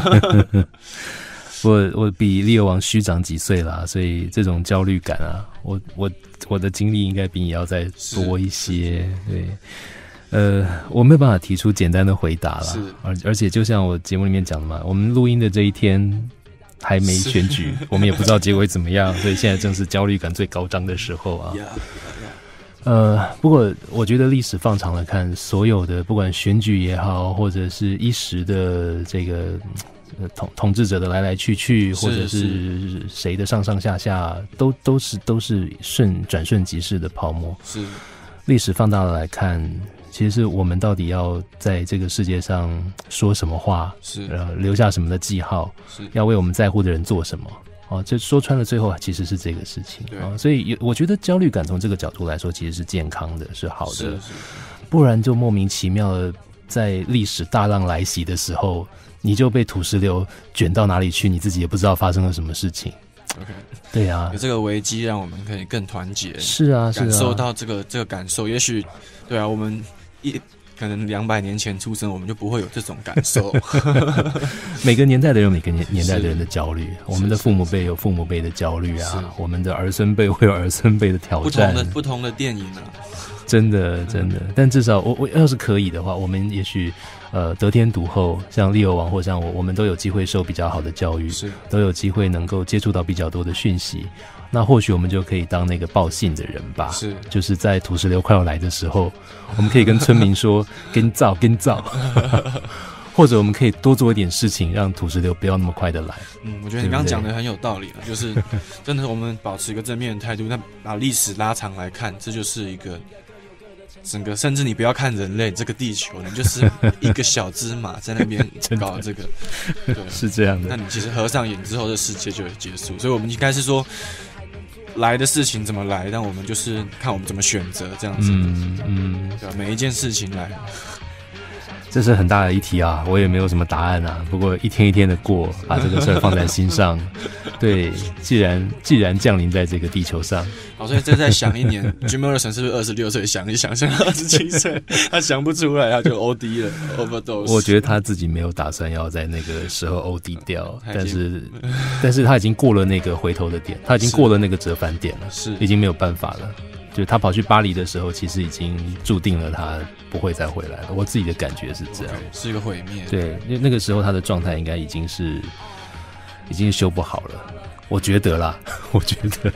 我比利友王虚长几岁啦，所以这种焦虑感啊，我的经历应该比你要再多一些。对，我没有办法提出简单的回答啦，而且就像我节目里面讲的嘛，我们录音的这一天还没选举，我们也不知道结果会怎么样，所以现在正是焦虑感最高涨的时候啊。不过我觉得历史放长了看，所有的不管选举也好，或者是一时的这个统治者的来来去去，或者是谁的上上下下，都是转瞬即逝的泡沫。 是历史放大了来看，其实是我们到底要在这个世界上说什么话， 是留下什么的记号， 是要为我们在乎的人做什么。哦，这说穿了，最后其实是这个事情啊，所以我觉得焦虑感从这个角度来说，其实是健康的，是好的，不然就莫名其妙的在历史大浪来袭的时候，你就被土石流卷到哪里去，你自己也不知道发生了什么事情。 OK， 对啊， 有这个危机让我们可以更团结， 是啊， 感受到这个感受，也许对啊，我们可能200年前出生，我们就不会有这种感受。 每个年代的人有每个年代的人的焦虑，我们的父母辈有父母辈的焦虑啊，我们的儿孙辈会有儿孙辈的挑战， 不同的电影啊， 真的。但至少我要是可以的话，我们也许得天独厚，像利友王或像我们都有机会受比较好的教育，都有机会能够接触到比较多的讯息。那或许我们就可以当那个报信的人吧，就是在土石流快要来的时候，我们可以跟村民说跟造或者我们可以多做一点事情，让土石流不要那么快的来。 我觉得你刚刚讲的很有道理了，就是真的我们保持一个正面的态度，那把历史拉长来看，这就是一个整个，甚至你不要看人类这个地球，你就是一个小芝麻在那边搞这个，对， 是这样的。 那你其实合上眼之后，这世界就会结束。所以我们应该是说，来的事情怎么来，但我们就是看我们怎么选择这样子。对吧？每一件事情来。 这是很大的一题啊，我也没有什么答案啊。不过一天一天的过，把这个事儿放在心上。对，既然降临在这个地球上， 所以这再想一年，Jim Morrison 是不是26岁？想一想，像27岁，他想不出来，他就 OD 了 ，overdose。 我觉得他自己没有打算要在那个时候 OD 掉，但是他已经过了那个回头的点，他已经过了那个折返点了，已经没有办法了。就他跑去巴黎的时候，其实已经注定了他不会再回来了。我自己的感觉是这样， 是一个毁灭。 对，因为那个时候他的状态应该已经修不好了，我觉得啦，我觉得。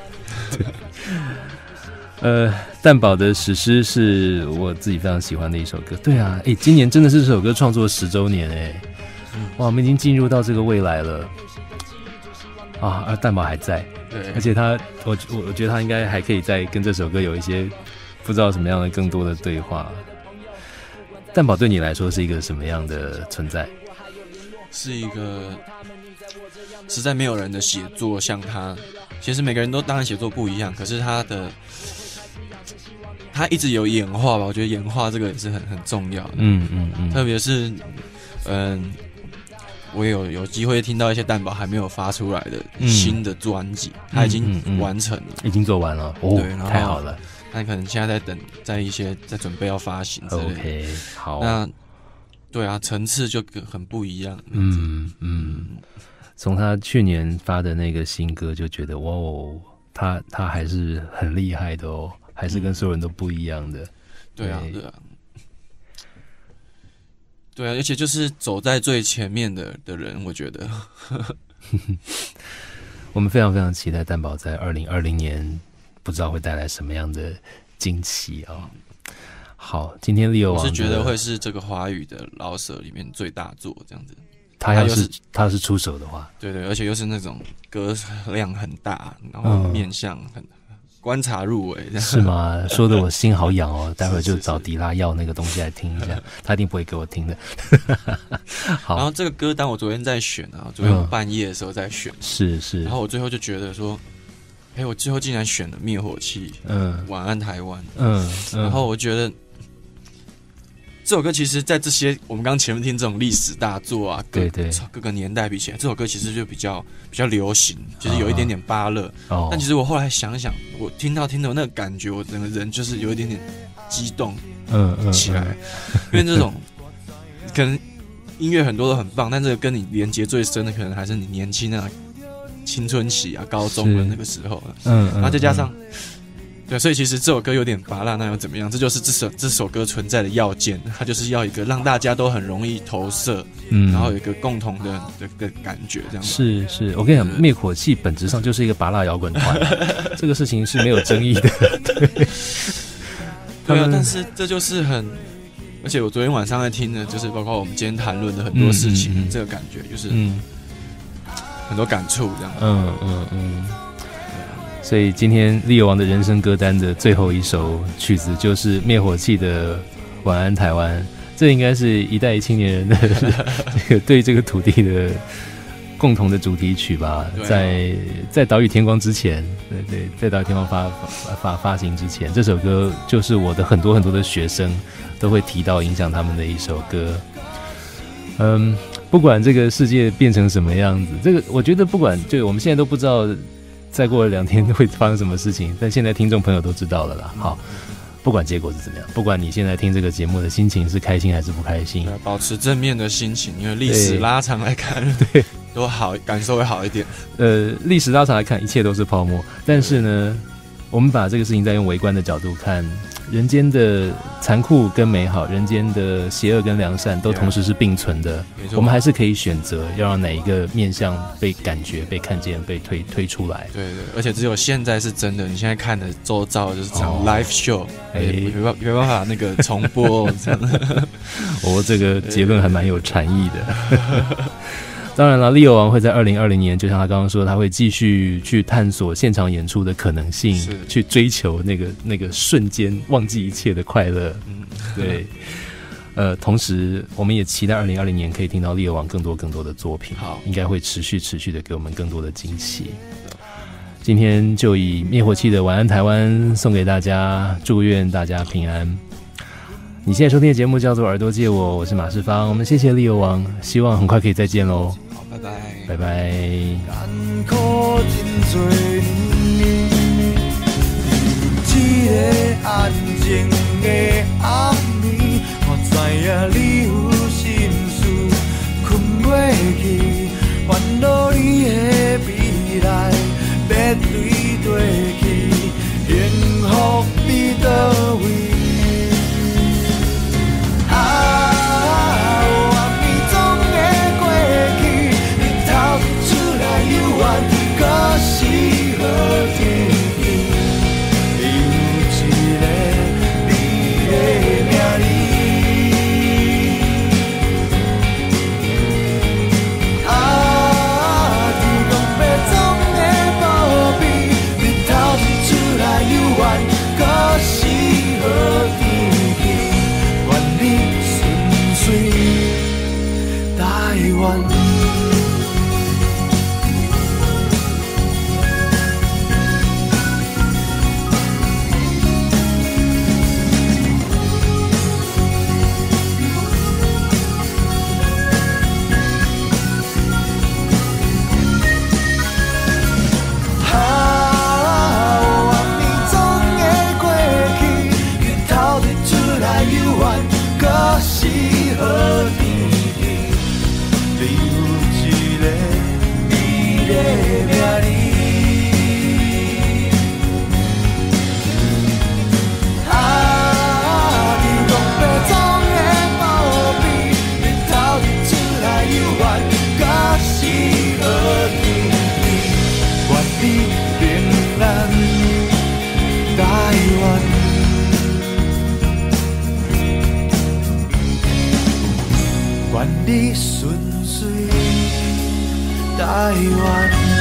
蛋堡的史诗是我自己非常喜欢的一首歌。对啊，今年真的是这首歌创作10周年哇，我们已经进入到这个未来了啊！而蛋堡还在。 对， 而且我觉得他应该还可以再跟这首歌有一些不知道什么样的更多的对话。蛋堡对你来说是一个什么样的存在？ 是一个实在没有人的写作像他，其实每个人都当然写作不一样，可是他一直有演化吧，我觉得演化这个也是很重要的。特别是我有机会听到一些蛋堡还没有发出来的新的专辑，他已经完成了， 已经做完了。哦，对，太好了。 那可能现在在准备要发行之类的。 OK， 好。 那对啊，层次就很不一样。 从他去年发的那个新歌就觉得，哇哦，他还是很厉害的哦，还是跟所有人都不一样的。 对啊。对啊，而且就是走在最前面的人，我觉得。 我们非常非常期待蛋堡在2020年不知道会带来什么样的惊奇啊！好，今天利友王我是觉得会是这个华语的老舍里面最大作这样子。 他要是出手的话， 对，而且又是那种歌量很大，然后面向很。观察入围是吗？说的我心好痒哦，待会儿就找迪拉要那个东西来听一下，他一定不会给我听的。好， 然后这个歌单我昨天在选啊，昨天我半夜的时候在选， 是， 然后我最后就觉得说，我最后竟然选了灭火器，晚安台湾，然后我觉得这首歌其实，在这些我们刚前面听这种历史大作啊，对各个年代比起来，这首歌其实就比较流行，就是有一点点芭乐。但其实我后来想想，我听到那个感觉，我整个人就是有一点点激动，起来。因为这种可能音乐很多都很棒，但这个跟你连接最深的，可能还是你年轻啊、青春期啊、高中的那个时候。然后再加上。对，所以其实这首歌有点芭乐，那又怎么样？这就是这首歌存在的要件，它就是要一个让大家都很容易投射，然后有一个共同的感觉，这样。 是，我跟你讲，灭火器本质上就是一个芭乐摇滚团，这个事情是没有争议的。 对啊，但是这就是而且我昨天晚上在听的，就是包括我们今天谈论的很多事情，这个感觉就是很多感触，这样。 所以今天利友王的人生歌单的最后一首曲子就是灭火器的《晚安台湾》，这应该是一代青年人的这个对这个土地的共同的主题曲吧。在岛屿天光之前，对，在岛屿天光发行之前，这首歌就是我的很多很多的学生都会提到影响他们的一首歌。不管这个世界变成什么样子，这个我觉得不管，就我们现在都不知道。再过了2天会发生什么事情，但现在听众朋友都知道了啦。好，不管结果是怎么样，不管你现在听这个节目的心情是开心还是不开心， 保持正面的心情，因为历史拉长来看， 对， 都好，感受会好一点。 历史拉长来看，一切都是泡沫。但是呢，我们把这个事情再用微观的角度看，人间的残酷跟美好，人间的邪恶跟良善都同时是并存的。我们还是可以选择要让哪一个面向被感觉、被看见、被推出来。 对，而且只有现在是真的。你现在看的周遭就是场 live show，没办法那个重播这样。 这个结论还蛮有禅意的。当然了，利友王会在2020年，就像他刚刚说，他会继续去探索现场演出的可能性，去追求那个瞬间忘记一切的快乐。对。同时我们也期待2020年可以听到利友王更多的作品，应该会持续的给我们更多的惊喜。今天就以灭火器的《晚安台湾》送给大家，祝愿大家平安。你现在收听的节目叫做《耳朵借我》，我是马世芳，我们谢谢利友王，希望很快可以再见喽。 好，拜拜， 拜拜。 艰苦真多年，一个安静的暗暝，我知影你有心事困袂去，烦恼你的未来要对地去，幸福伫倒位？愿你顺遂，台湾。